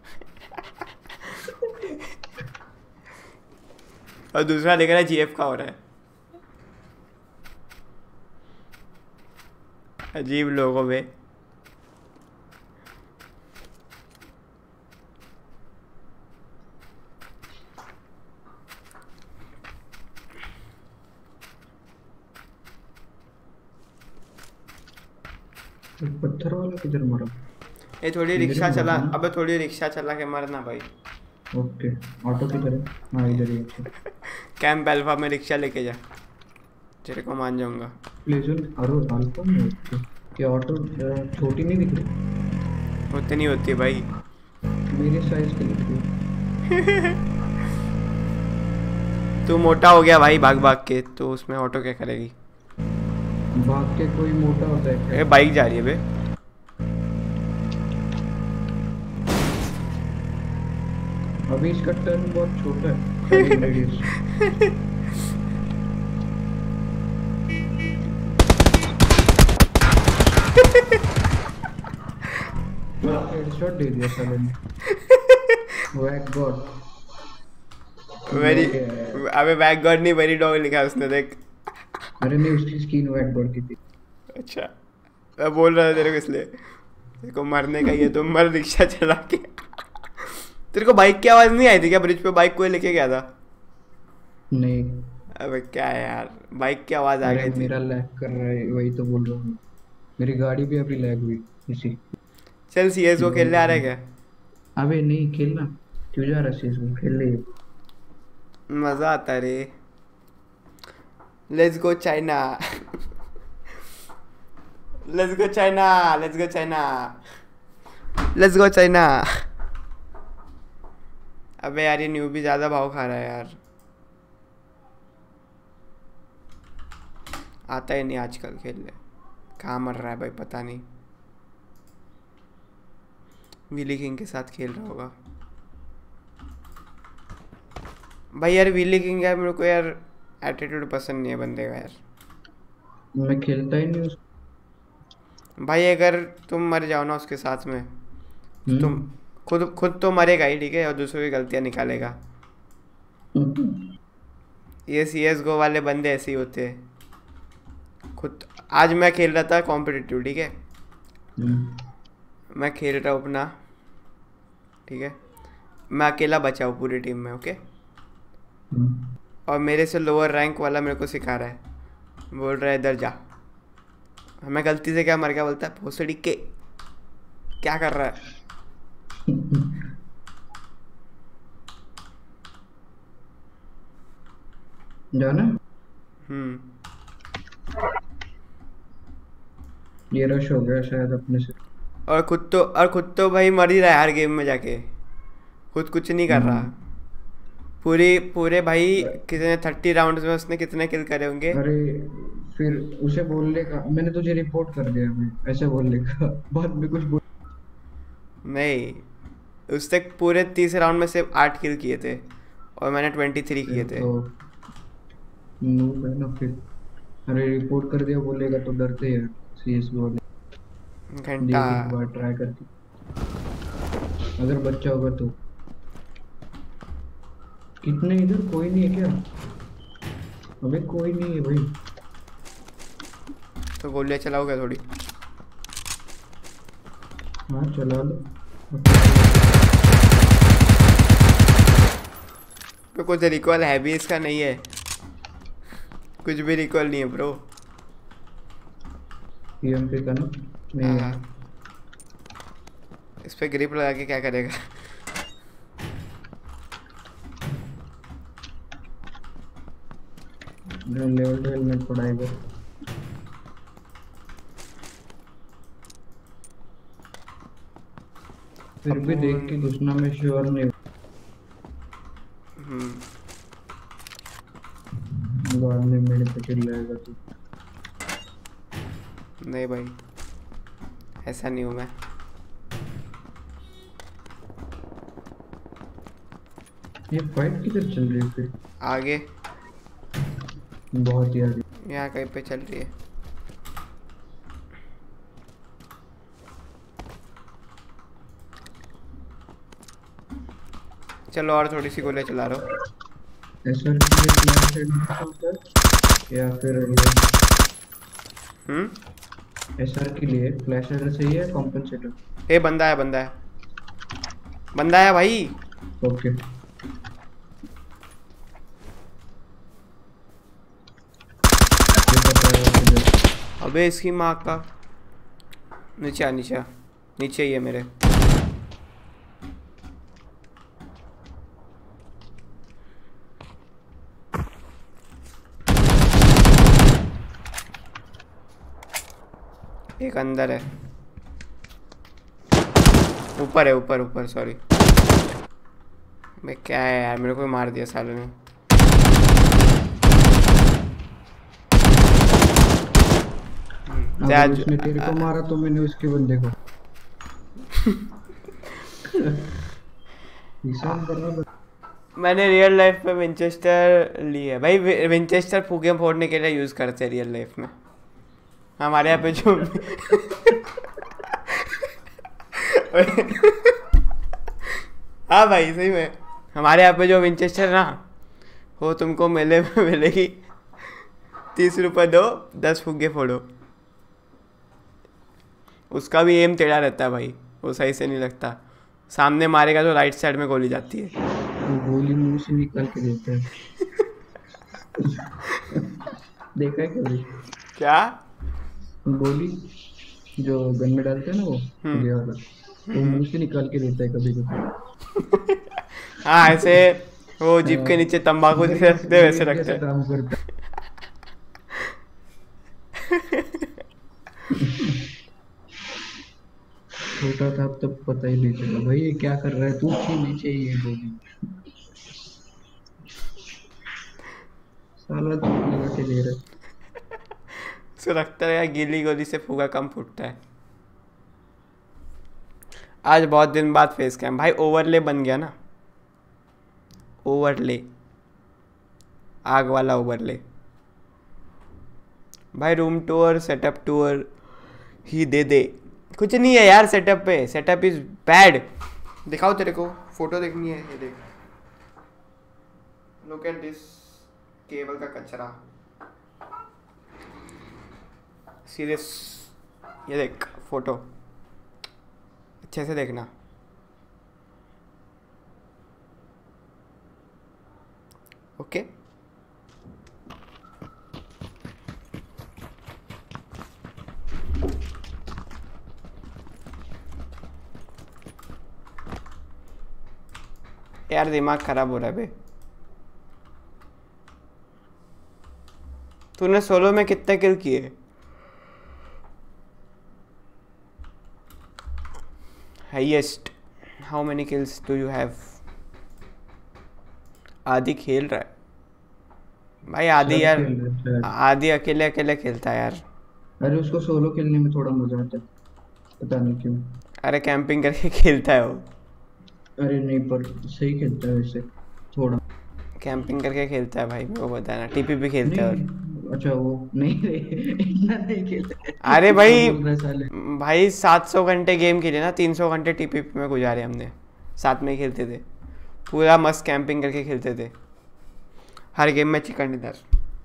और दूसरा लिख रहा है जीएफ का हो रहा है। अजीब लोगों में। पत्थर वाला किधर मरा? ये थोड़ी रिक्शा चला, अबे थोड़ी रिक्शा चला के मरना भाई। ओके ऑटो किधर है? हाँ इधर ही है। कैंप अल्फा में रिक्शा लेके जा, तेरे को मान जाऊंगा। प्लेजर अरे अल्फा में क्या ऑटो छोटी नहीं दिख रही? उतनी होती है भाई, मेरे साइज की दिख रही। तू मोटा हो गया भाई भाग भाग के, तो उसमें ऑटो क्या करेगी? भाग के कोई मोटा होता है क्या? ये बाइक जा रही है बे। अभी इसका टर्न बहुत छोटा है। रेडियस हेडशॉट दे दिया साले ने। वैक गॉड वेरी, अबे बैक गॉड नहीं वेरी डॉग लिखा है उसने, देख। अरे नहीं उसकी स्किन वैक गॉड की थी। अच्छा मैं बोल रहा था तेरे को इसलिए, तेरे को मरने का ये तो मर रिक्शा चला के। तेरे को बाइक की आवाज नहीं आई थी क्या? ब्रिज पे बाइक कोई लेके गया था? नहीं अबे क्या है यार, बाइक की आवाज आ गई थी। मेरा लैग कर रहा है, वही तो बोल रहा हूँ। मेरी गाड़ी भी अभी लैग हुई इसी। चल सीएस को खेलने आ रहा है क्या? अबे नहीं खेलना, क्यों जा रहा है सीएस को? खेल ले, मजा आता है रे। Let's go China. Let's go China, let's go China, let's go China. अबे यार ये न्यू भी ज्यादा भाव खा रहा है यार, आता ही नहीं आजकल खेलने। कहाँ मर रहा है भाई पता नहीं। विली किंग के साथ खेल रहा होगा भाई। यार विली किंग यार मेरे को यार एटीट्यूड पसंद नहीं है बंदे का यार। मैं खेलता ही नहीं उस भाई अगर तुम मर जाओ ना उसके साथ में, तुम खुद तो मरेगा ही, ठीक है, और दूसरों की गलतियां निकालेगा। ये CSGO वाले बंदे ऐसे ही होते हैं। खुद आज मैं खेल रहा था कॉम्पिटिटिव, ठीक है, मैं खेल रहा हूँ अपना, ठीक है, मैं अकेला बचा हूँ पूरी टीम में, ओके। और मेरे से लोअर रैंक वाला मेरे को सिखा रहा है, बोल रहा है इधर जा। मैं गलती से क्या मर गया, बोलता है भोसड़ी के क्या कर रहा है। जाना ये रश हो गया शायद अपने से। और खुद तो भाई मर ही रहा है हर गेम में जाके, खुद कुछ नहीं कर रहा। पूरे भाई कितने 30 राउंड्स में उसने कितने किल करे होंगे। अरे फिर उसे बोलने का, मैंने तुझे रिपोर्ट कर दिया, मैं ऐसे बोलने का बाद में कुछ नहीं, उसने पूरे 30 राउंड में सिर्फ 8 किल किए थे और मैंने 23 किए थे। तो नूब है ना फिर। अरे रिपोर्ट कर दिया बोलेगा तो डरते हैं CSGO घंटा एक बार ट्राई करके, अगर बच्चा होगा तो। कितने इधर कोई नहीं है क्या? अबे कोई नहीं है भाई। तो गोलियां चलाओगे थोड़ी? हाँ चला लो। पे कुछ रिकॉल है भी इसका नहीं है, कुछ भी रिकॉल नहीं है ब्रो। ईएमपी का ना नहीं है। हाँ, इस पे ग्रिप लगा के क्या करेगा? लेवल हेलमेट पड़ाएगा। फिर भी देख के घुसना, मैं श्योर नहीं बाद में मेरे पे चिल्लाएगा तू। नहीं भाई, ऐसा नहीं हूँ मैं। ये फाइट किधर चल रही है फिर? आगे बहुत ही आगे। यहाँ कहीं पे चल रही है। चलो और थोड़ी सी गोलियां चला रहा हूँ। एसआर के लिए फ्लैश हेड या फिर एसआर के लिए फ्लैश हेड सही है कॉम्पेंसेटर? ए बंदा है, बंदा है, बंदा है भाई। ओके अबे इसकी माँ का। नीचे आ, नीचे आ, नीचे ही है मेरे। एक अंदर है, ऊपर है, ऊपर ऊपर, सॉरी। मैं क्या है यार, मेरे को मार दिया सालों ने। अगर उसने तेरे को मारा तो मैंने उसके बंदे को निशान कर रहा। मैंने रियल लाइफ में विंचेस्टर ली है भाई। विंचेस्टर फूके फोड़ने के लिए यूज़ करते हैं रियल लाइफ में। हमारे यहाँ पे जो हाँ भाई सही में, हमारे यहाँ पे जो विंचेस्टर ना, वो तुमको मेले में मिलेगी। 30 रुपये दो, 10 फुग्गे फोड़ो। उसका भी एम टेढ़ा रहता है भाई, वो सही से नहीं लगता। सामने मारेगा तो राइट साइड में गोली जाती है। वो गोली मुंह से निकाल के देता है। देखा है कभी? क्या गोली जो गन में डालते हैं ना वो ये वाला, वो मुंह से निकाल के देता है कभी कभी। हाँ ऐसे वो जीप के नीचे तंबाकू जैसे रखते हैं वैसे रखते हैं। काम करता है। छोटा था तब पता ही नहीं चला भाई ये क्या कर रहा है, तू नीचे ही है गोली। साला तू लगा के दे रहा है। उसको लगता है गीली गोली से फूगा कम फूटता है। आज बहुत दिन बाद फेस कैम भाई, ओवरले बन गया ना, ओवरले, आग वाला ओवरले भाई। रूम टूर, सेटअप टूर ही दे दे। कुछ नहीं है यार सेटअप पे, सेटअप इज बैड। दिखाओ तेरे को, फोटो देखनी है, ये देख, लुक एट दिस केबल का कचरा, सीरियस। ये देख फोटो, अच्छे से देखना। ओके यार दिमाग खराब हो रहा है बे। तूने सोलो में कितने किल किए? Highest, how many kills do you have? Aadi खेल रहा है भाई, आदि यार, आदि अकेले अकेले खेलता है यार। अरे उसको सोलो खेलने में थोड़ा मजा आता है, पता नहीं क्यों। अरे कैंपिंग करके खेलता है वो। अरे नहीं पर सही खेलता है वैसे, थोड़ा कैंपिंग करके खेलता है भाई, मेरे को पता है ना। टीपीपी खेलता है और अच्छा वो नहीं रे इतना नहीं खेलता है। अरे भाई बोल रहा है साले। भाई 700 घंटे गेम खेले ना, 300 घंटे टीपीपी में गुजारे हमने, साथ में ही खेलते थे, पूरा मस्त कैंपिंग करके खेलते थे, हर गेम में चिकन डिनर।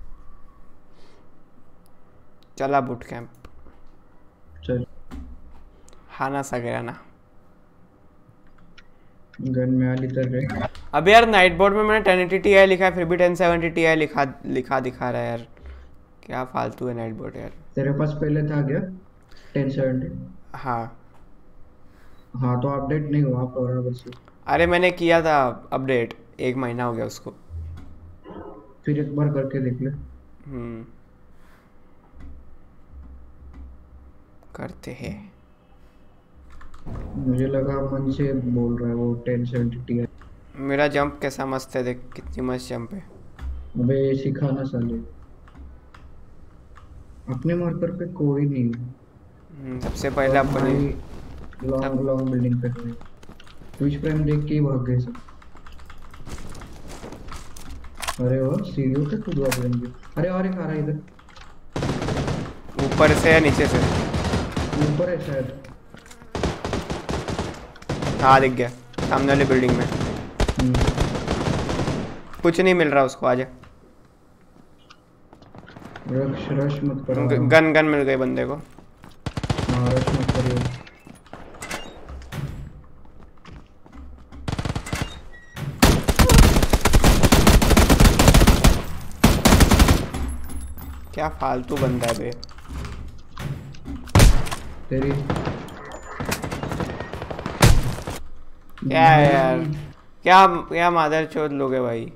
चला बूट कैंप, चल खाना सगराना। गन में आली तर रहे। अबे यार नाइट बोर्ड में मैंने 1080 Ti लिखा है फिर भी 1070 Ti लिखा दिखा रहा है यार, क्या फालतू है नाइट बोर्ड यार। तेरे पास पहले था क्या 1070? हाँ हाँ तो अपडेट नहीं हुआ बराबर से। अरे मैंने किया था अपडेट, 1 महीना हो गया उसको। फिर एक बार करके देख ले। करते हैं। मुझे लगा मन से बोल रहा है वो 1070 Ti। मेरा जंप कैसा मस्त है, देख कितनी मस्त जंप है। अबे ये सिखाना साले, अपने मार्कर पे कोई नहीं है। सबसे पहले अपने लॉन्ग लॉन्ग बिल्डिंग पे गए, ट्विच प्राइम देख के ही भाग गए सब। अरे वाह सीढ़ियों पे कूदवा देंगे। अरे और एक आ रहा है इधर, ऊपर से या नीचे से? ऊपर है शायद। हाँ दिख गया सामने वाली बिल्डिंग में। कुछ नहीं मिल रहा उसको, आजा। रश मत करो। गन मिल गई बंदे को। हाँ रश मत करियो। क्या फालतू बंदा है बे। तेरी क्या है यार, क्या मादर चोद लोग है भाई।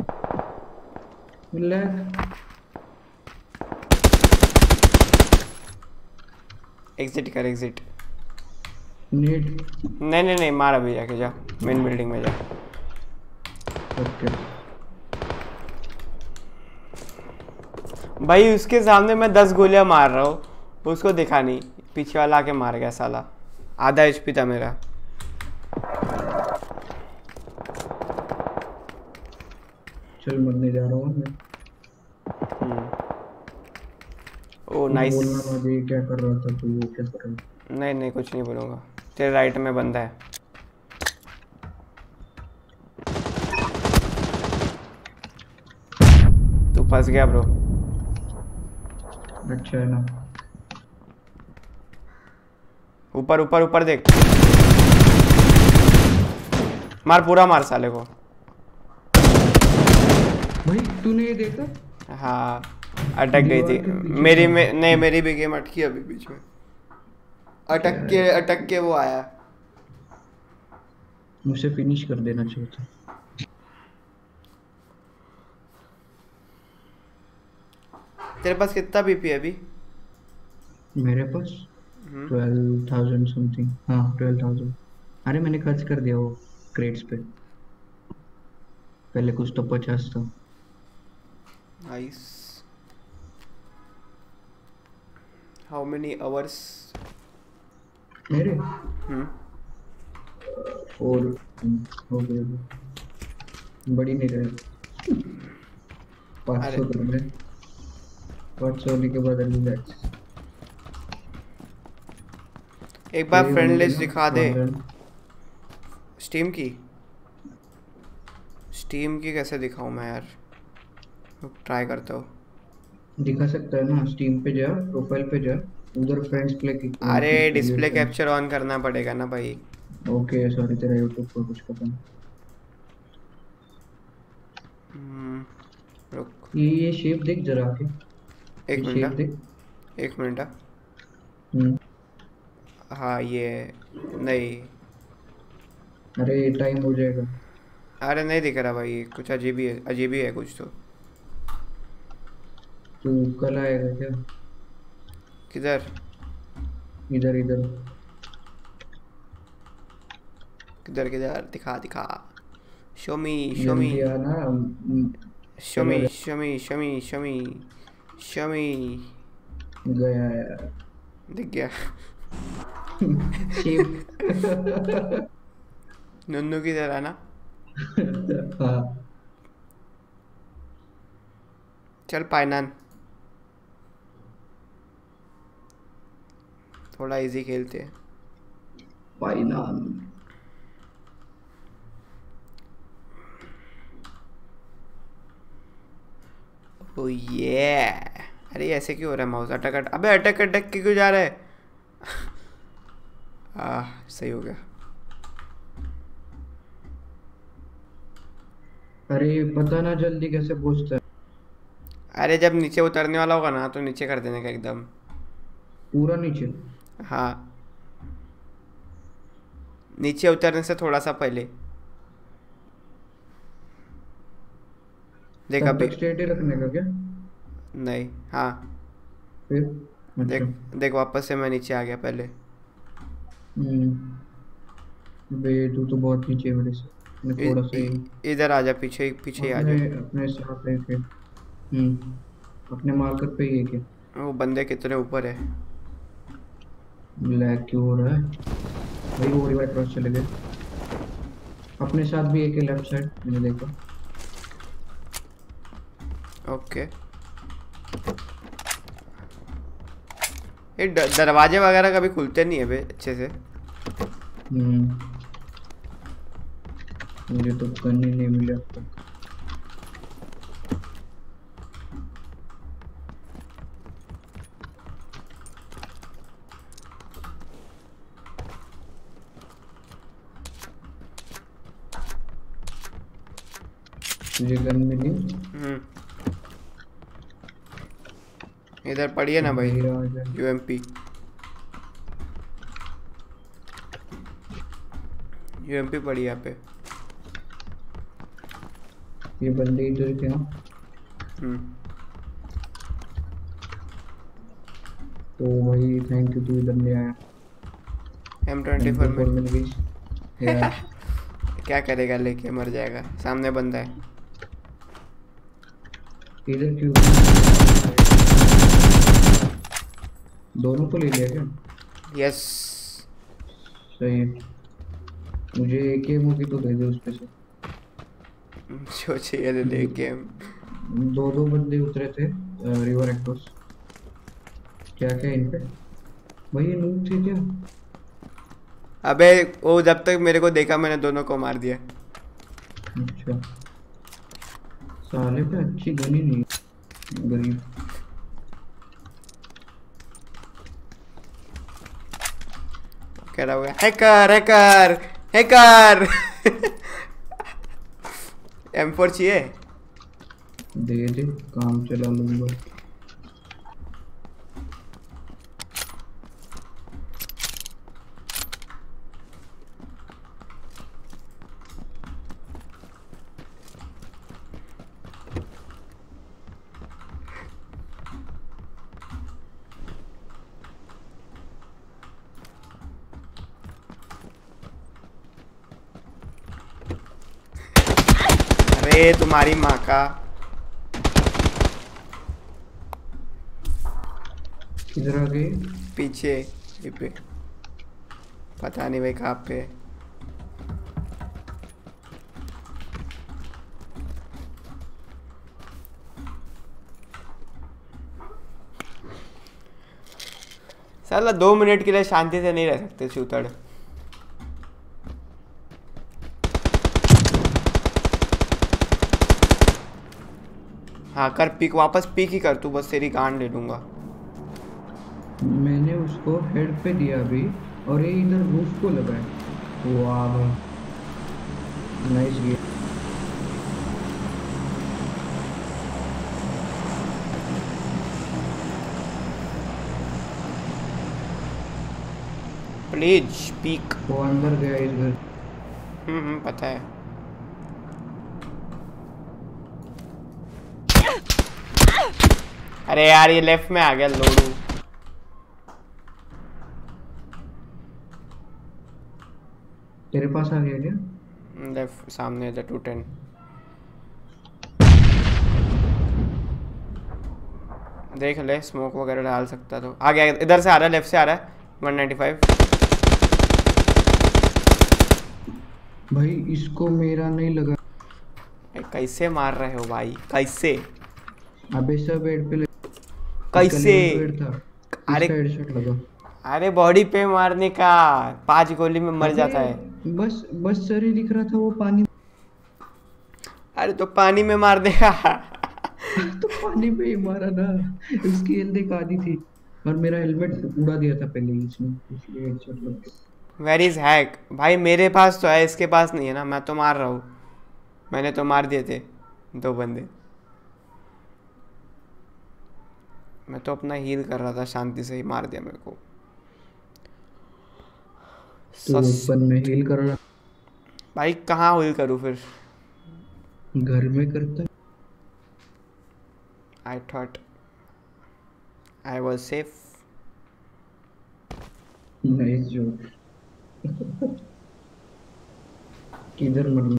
एग्जिट कर एग्जिट। नहीं मार अभी जाके, जा मेन बिल्डिंग में जा। ओके भाई उसके सामने मैं 10 गोलियां मार रहा हूँ, उसको दिखा नहीं, पीछे वाला आके मार गया साला। आधा HP था मेरा। चल मरने जा रहा हूँ मैं। Oh nice. बोलना मुझे क्या कर रहा था तू, वो क्या कर रहा था? नहीं कुछ नहीं बोलूँगा। तेरे राइट में बंदा है। तू फंस गया ब्रो। अच्छा है ना। ऊपर ऊपर ऊपर देख, मार पूरा मार साले को। भाई तूने ये देखा? हाँ अटक गई थी मेरी में, नहीं मेरी भी गेम अटकी अभी बीच में। अटक के वो आया। मुझे फिनिश कर देना चाहिए था। तेरे पास कितना BP है अभी? मेरे पास 12,000 समथिंग। हाँ 12,000। अरे मैंने खर्च कर दिया वो क्रेट्स पे, पहले कुछ तो 50 था। नाइस। How many hours? मेरे 4 हो गए, बड़ी नहीं रहे। 500 कर रहे, 500 होने के बाद रिलैक्स। एक बार फ्रेंड लिस्ट दिखा दे स्टीम की कैसे दिखाऊं मैं यार, ट्राई करता हूँ। दिखा सकता है ना, स्टीम पे जा, प्रोफाइल पे जा, उधर फ्रेंड्स प्ले की। अरे डिस्प्ले कैप्चर ऑन करना पड़ेगा ना भाई। ओके सॉरी, तेरा यूट्यूब पर कुछ पता नहीं। रुक ये शेप देख जरा के। एक मिनट। हाँ ये नहीं, अरे टाइम हो जाएगा। अरे नहीं दिख रहा भाई, कुछ अजीब ही है कुछ तो। तू कल आएगा क्या? किधर? इधर किधर दिखा। शो मी जल्दी आना। गया यार। दिख गया। शेप नुन्नू की तरह ना। हाँ चल पाइनान, थोड़ा इजी खेलते हैं। पाइनान। ओ ये अरे ऐसे क्यों हो रहा है माउस? अबे अटक के क्यों जा रहा है? सही हो गया। अरे पता ना जल्दी कैसे पहुंचता है। अरे जब नीचे उतरने वाला होगा ना तो नीचे कर देने का एकदम। पूरा नीचे। हाँ, नीचे उतरने से थोड़ा सा पहले। देख तब अभी। तक स्ट्रेट ही रखने का क्या? नहीं, हाँ फिर? देख अच्छा। देख, वापस से मैं नीचे आ गया पहले। बे तू तो बहुत नीचे है मेरे से। मैं थोड़ा सा ही इधर आ जा, पीछे पीछे ही आ जा। अपने अपने साथ है फिर। अपने मार्कर पे ही है क्या? वो बंदे कितने ऊपर है। ब्लैक क्यों हो रहा है भाई? वो रिवर क्रॉस चले गए। अपने साथ भी एक लेफ्ट साइड मैंने देखा। ओके, ये दरवाजे वगैरह कभी खुलते नहीं है बे अच्छे से। मुझे तो गन ही नहीं मिला अब तक। तुझे गन मिली? इधर पड़ी है ना भाई, मेरा आ जाए। यूएमपी। यूएमपी पड़ी है यहाँ पे। ये बंदे इधर के हैं। तो भाई थैंक यू, तू इधर ले आया। M24 में मिल गई यार। क्या करेगा, लेके मर जाएगा। सामने बंदा है। इधर क्यों? दोनों को ले लिया क्या? यस, सही है। मुझे एक ही मूवी तो दे दे उसपे से। जो चाहिए ले ले गेम। दो बंदे उतरे थे रिवर एक्रोस। क्या क्या इन पे? भाई ये नूब थे क्या? अबे वो जब तक मेरे को देखा मैंने दोनों को मार दिया। अच्छा, साले पे अच्छी गन ही नहीं है, गरीब। कह रहा हुआ हैकर हैकर हैकर। M4 चाहिए? दे दे, काम चला लूंगा। अरे तुम्हारी माँ का। किधर आ गए? पीछे ये पे, पता नहीं भाई कहाँ पे। साला 2 मिनट के लिए शांति से नहीं रह सकते चूतड़। हाँ कर, पिक वापस पिक ही कर तू, बस तेरी गांड ले लूंगा। मैंने उसको हेड पे दिया अभी, और ये इधर रूफ को लगा है। वाह भाई, नाइस गेम। Please pick. वो अंदर गया इस घर। पता है। अरे यार ये लेफ्ट में आ गया लोडू। तेरे पास आ गया क्या? लेफ्ट सामने द 210। देख ले, स्मोक वगैरह डाल सकता तो। आ गया, इधर से आ रहा है, लेफ्ट से आ रहा है। 195। भाई इसको मेरा नहीं लगा। कैसे मार रहे हो भाई, कैसे? अबे सब हेड पे कैसे? अरे हेडशॉट लगा। अरे बॉडी पे मारने का, 5 गोली में मर जाता है। बस सर ही दिख रहा था वो पानी। अरे तो पानी में मार देगा। तो पानी पे ही मारा ना, उसकी हेल्थ आधी थी और मेरा हेलमेट उड़ा दिया था पहले ही इसने, इसलिए हेडशॉट लग गया। Where is hack? भाई मेरे पास तो है, इसके पास नहीं है ना। मैं तो मार रहा हूँ, मैंने तो मार दिए थे 2 बंदे। मैं तो अपना हील कर रहा था, शांति से ही मार दिया मेरे को। तो ऊपर में हील कर रहा, भाई कहाँ हील करूँ फिर? घर में करता। I thought I was safe. Nice joke. किधर मर?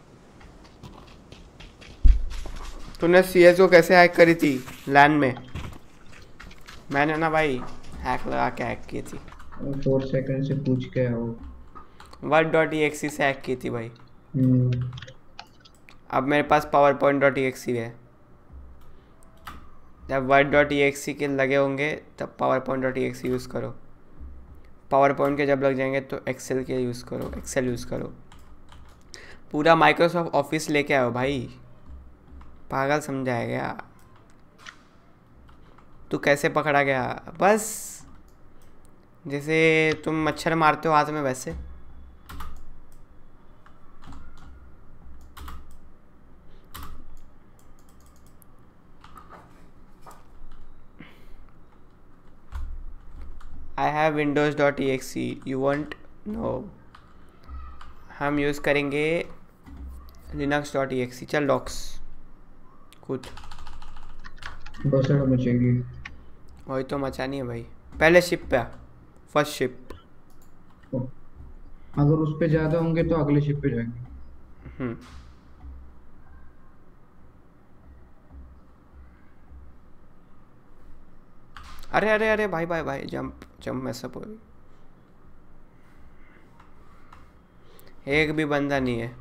तूने CS को कैसे हैक करी थी लैन में? मैंने ना भाई हैक लगा के हैक की थी। 4 सेकंड से पूछ के आओ। word.exe से हैक की थी भाई। हम्म, अब मेरे पास powerpoint.exe है। जब word.exe के लगे होंगे तब powerpoint.exe यूज़ करो। पावरपॉइंट के जब लग जाएंगे तो एक्सेल के यूज़ करो, एक्सेल यूज़ करो। पूरा माइक्रोसॉफ्ट ऑफिस लेके आओ भाई, पागल समझाया गया। तू कैसे पकड़ा गया? बस जैसे तुम मच्छर मारते हो हाथ में वैसे। I have windows.exe, you want? No, हम यूज़ करेंगे linux.exe। चल डॉक्स कूद। बसड़ मचेगी। वही तो मचानी है भाई। पहले शिप पे, फर्स्ट शिप। अगर उस पे ज्यादा होंगे तो अगले शिप पे जाएंगे। अरे अरे अरे भाई भाई भाई, जंप जंप मैसअप हो गई। एक भी बंदा नहीं है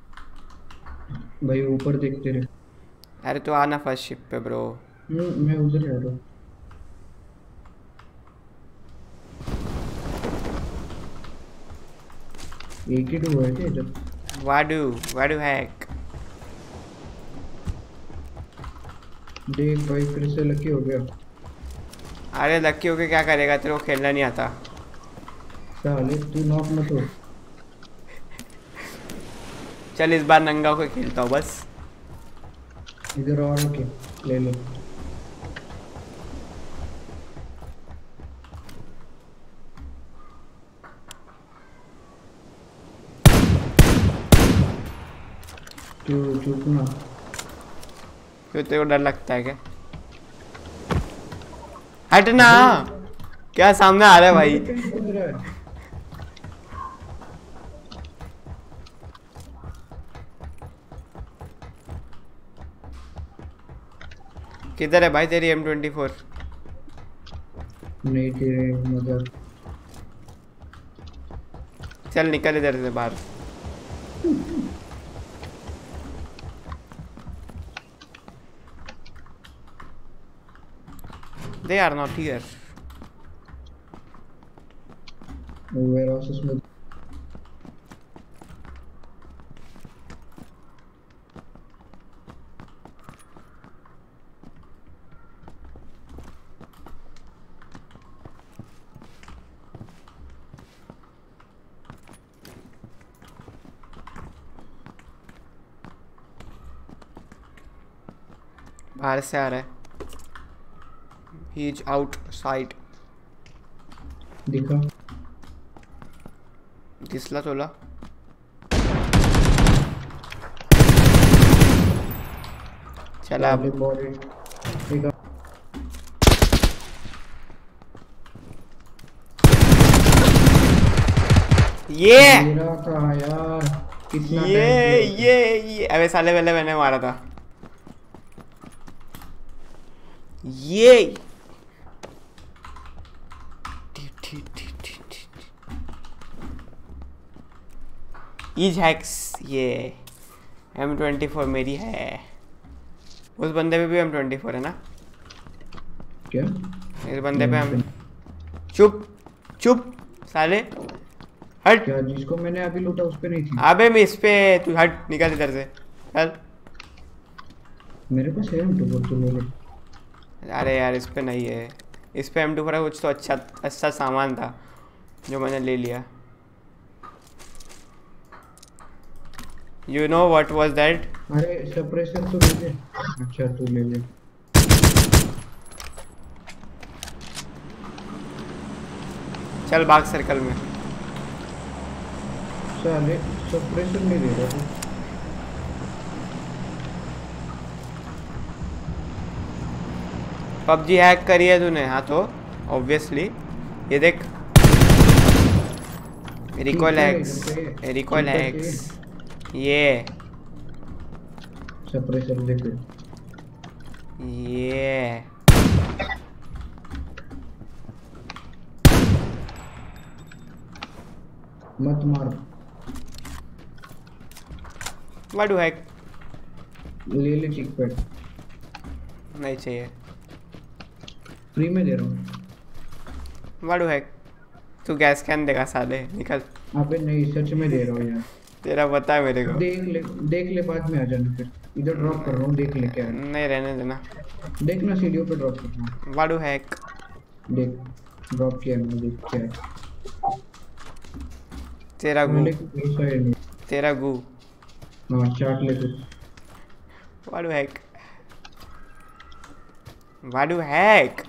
भाई ऊपर देखते रहे। अरे तो आना फर्स्ट शिप पे ब्रो। मैं उधर जा रहा हूँ। एक ही तो है क्या इधर? वाडू हैक। देख भाई फिर से लकी हो गया। अरे लक्की होके क्या करेगा, तेरे को खेलना नहीं आता। साले तू नॉक मत हो। चल इस बार नंगा होके खेलता हूँ बस। इधर और के ले लो। तू चुप ना। क्यों, तेरे को डर लगता है क्या? हटना। क्या सामने आ रहा है भाई? किधर है भाई तेरी M24? नहीं तेरे मदर। चल निकल इधर से बाहर। They are not here. warehouses में बाहर से आ रहा है। He is outside. दिखा। दिसला तोला। चला अब। ये मेरा था यार। कितना ये अबे साले पहले मैंने मारा था ये। ईज हैक्स ये M24 मेरी है। उस बंदे पे भी M24 है ना? क्या? इस बंदे पे हम चुप चुप साले हट। क्या जिसको मैंने अभी लूटा उस पे नहीं थी? अबे मैं इस पे, तू हट निकल इधर से चल। मेरे पास है M24 तो ले ले। अरे यार इस पे नहीं है, इस पे M24 का कुछ तो अच्छा सामान था जो मैंने ले लिया। You know what was that? अरे सप्रेसर तो ले ले। अच्छा तू ले ले। चल भाग सर्कल में। साले सप्रेसर नहीं दे रहा। पबजी हैक करी है तूने? हाँ तो ऑब्वियसली ये देख रिकॉल हैक्स ये सप्रेसर देखो ये मत मार। वाडू हैक ले ले चिक पैड नहीं चाहिए। फ्री में दे रहा हूँ। वाडू हैक तू गैस कैन देगा साले निकल। अबे नहीं सच में दे रहा हूँ यार। तेरा पता है मेरे को। देख ले बाद में आ जाना फिर। इधर ड्रॉप कर रहा हूँ देख ले क्या है। नहीं रहने देना। देखना सीढ़ियों पे ड्रॉप कर रहा हूँ। वाडू हैक देख ड्रॉप किया मैंने देख क्या है। तेरा गू नहीं। तेरा गू हाँ चाट ले तू। वाडू हैक वाडू हैक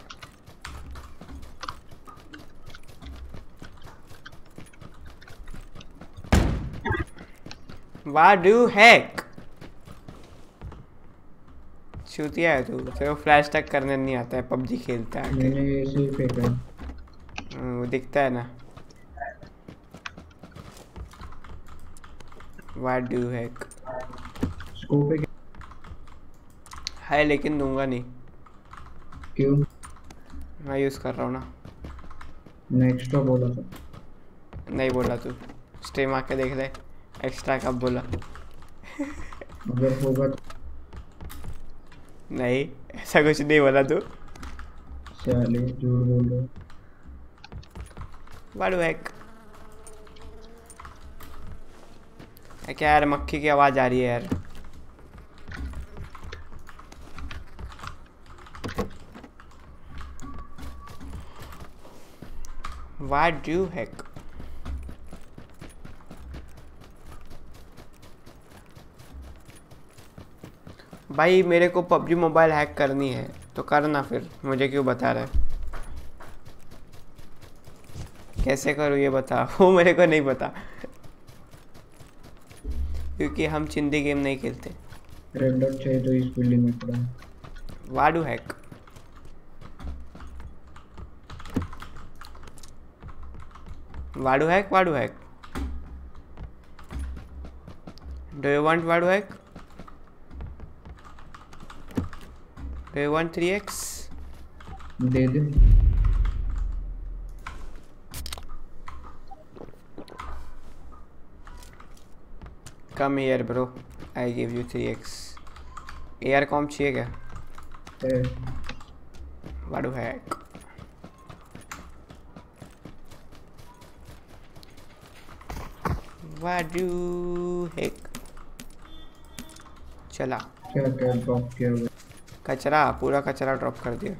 वाडू हैक चूतिया है तू। तेरे को फ्लैश टैग करने नहीं आता है। पबजी खेलता है मैंने ऐसे ही फेंका। वो दिखता है ना। वाडू हैक स्कोप पे है लेकिन दूंगा नहीं। क्यों? मैं यूज कर रहा हूँ ना। मैं एक्स्ट्रा बोला था। नहीं बोला तू। स्ट्रीम आके देख ले एक्स्ट्रा कब बोला। अगर होगा तो नहीं ऐसा कुछ नहीं बोला तू। साले झूठ बोल रहे हो। वाडू हैक क्या यार मक्खी की आवाज आ रही है यार। वाडू हैक भाई मेरे को पबजी मोबाइल हैक करनी है तो करना फिर। मुझे क्यों बता रहा है? कैसे करूँ ये बता। वो मेरे को नहीं पता क्योंकि हम चिंदी गेम नहीं खेलते। रेड डॉट चाहिए तो इस बिल्डिंग में पड़ा है। वाडू हैक वाडू हैक वाडू हैक डू यू वांट वाडू hack? Do you want 3x? दे दे। Come here bro, I give you 3x. AR comp चाहिए क्या? वाडू हैक वाडू हैक चला। क्या क्या ड्रॉप किया हुआ? कचरा पूरा कचरा ड्रॉप कर दिया।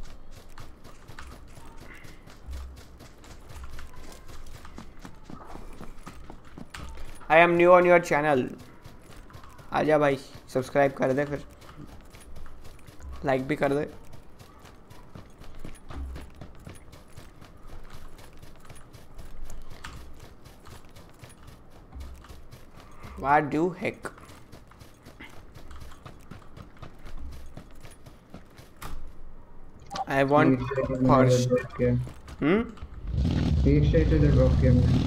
I am new on your channel. आजा भाई सब्सक्राइब कर दे फिर लाइक भी कर दे। वाडू हैक I want horse. एक साइड से ड्रॉप किया मैंने।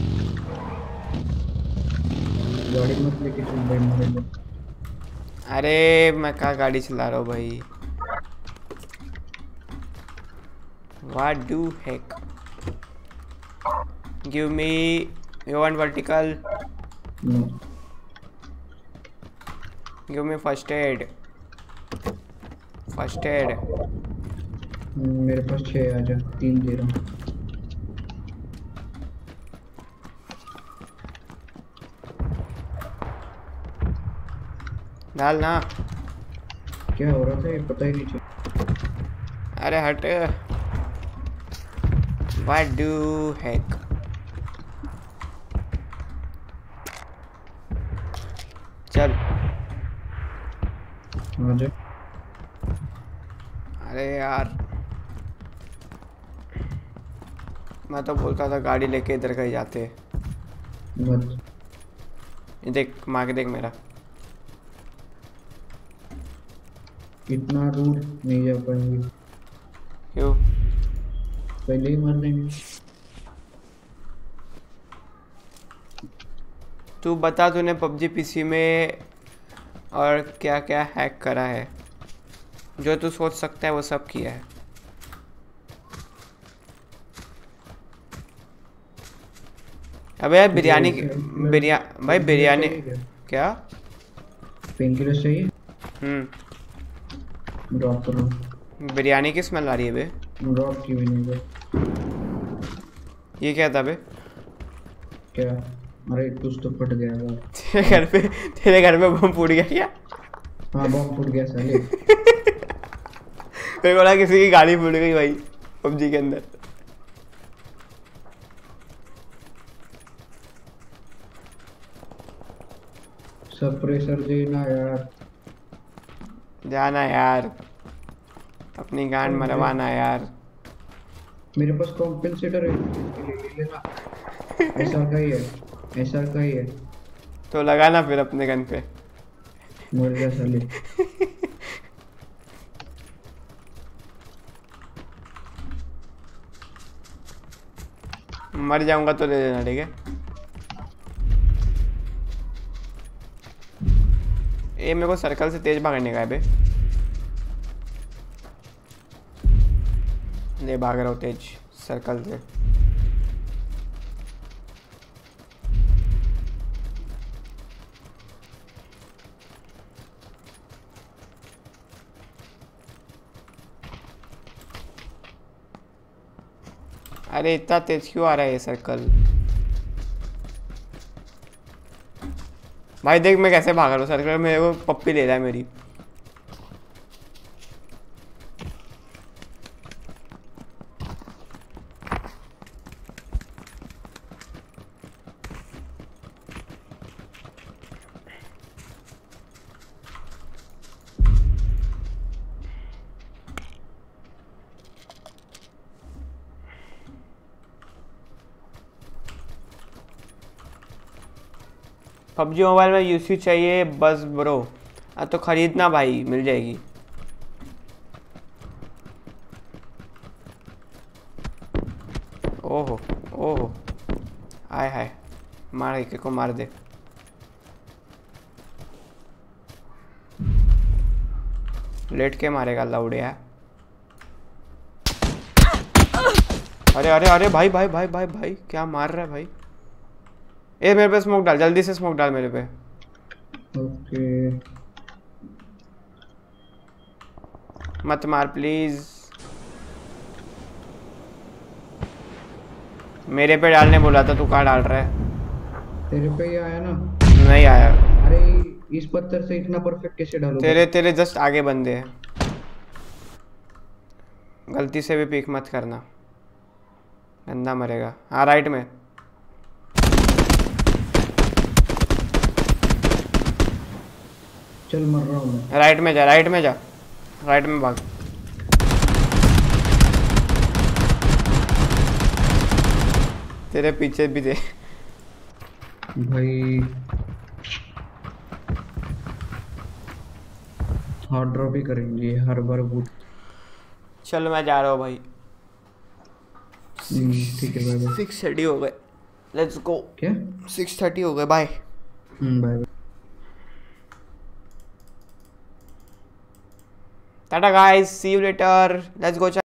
गाड़ी मत लेके चल भाई मेरे। अरे मैं कहाँ गाड़ी चला रहा हूँ भाई। वाडू hack give me you want vertical? No. Give me first aid. First aid. मेरे पास 6 आ जा 3 दे रहा हूँ। डाल ना। क्या हो रहा था ये पता ही नहीं चला। अरे हट। वाडू हैक चल। आजा। अरे यार मैं तो बोलता था गाड़ी लेके इधर कहीं जाते। मत। ये देख मार के देख मेरा। इतना दूर नहीं जा पाएंगे, क्यों? पहले ही मार देंगे। तू बता तूने पबजी पीसी में और क्या क्या हैक करा है? जो तू सोच सकता है वो सब किया है। अबे यार बिरयानी भाई बिरयानी क्या? पेन किलर चाहिए? ड्रॉप करो। बिरयानी की स्मेल आ रही है बे। ड्रॉप की भी नहीं बे। ये क्या था बे? क्या? अरे कुछ तो फट गया था। तेरे घर पे बम फूट गया क्या? हाँ बम फूट गया साले। मेरे को लगा किसी की गाड़ी फूट गई भाई पबजी के अंदर। सप्रेसर देना यार। जाना यार, अपनी गांड मरवाना यार। मेरे पास कॉम्पेंसेटर है, ले लेना। एसआर का ही है, एसआर का ही है। तो लगाना फिर अपने गन पे। मर जा साले। मर जाऊंगा तो ले लेना, ठीक है? ये मेरे को सर्कल से तेज भागने का है बे। ले भाग रहा हूँ तेज सर्कल से। अरे इतना तेज क्यों आ रहा है ये सर्कल? भाई देख मैं कैसे भाग रहा हूँ सर्कल, मेरे को पप्पी ले रहा है मेरी। पबजी मोबाइल में यूसी चाहिए बस ब्रो। तो खरीदना भाई, मिल जाएगी। ओहो ओहो, आय हाय, मार एक को मार दे। लेट के मारेगा लौड़िया। अरे अरे अरे भाई भाई भाई भाई भाई क्या मार रहा है भाई? ए मेरे पे स्मोक डाल, जल्दी से स्मोक डाल मेरे पे। ओके। मत मार प्लीज। मेरे पे डालने बोला था, तू कहाँ डाल रहा है? तेरे पे ही आया ना? नहीं आया। अरे इस पत्थर से इतना परफेक्ट कैसे डालूं? तेरे जस्ट आगे बंदे हैं, गलती से भी पीक मत करना, गंदा मरेगा। हाँ राइट में। चल मर रहा हूँ मैं। राइट में जा, राइट में जा, राइट में भाग। तेरे पीछे भी दे भाई। हार्ड ड्रॉप ही करेंगे हर बार बूट। चल मैं जा रहा हूँ भाई। ठीक है बाय बाय। 6:30 हो गए, लेट्स गो। क्या? 6:30 हो गए, bye bye. Tata guys, see you later, let's go.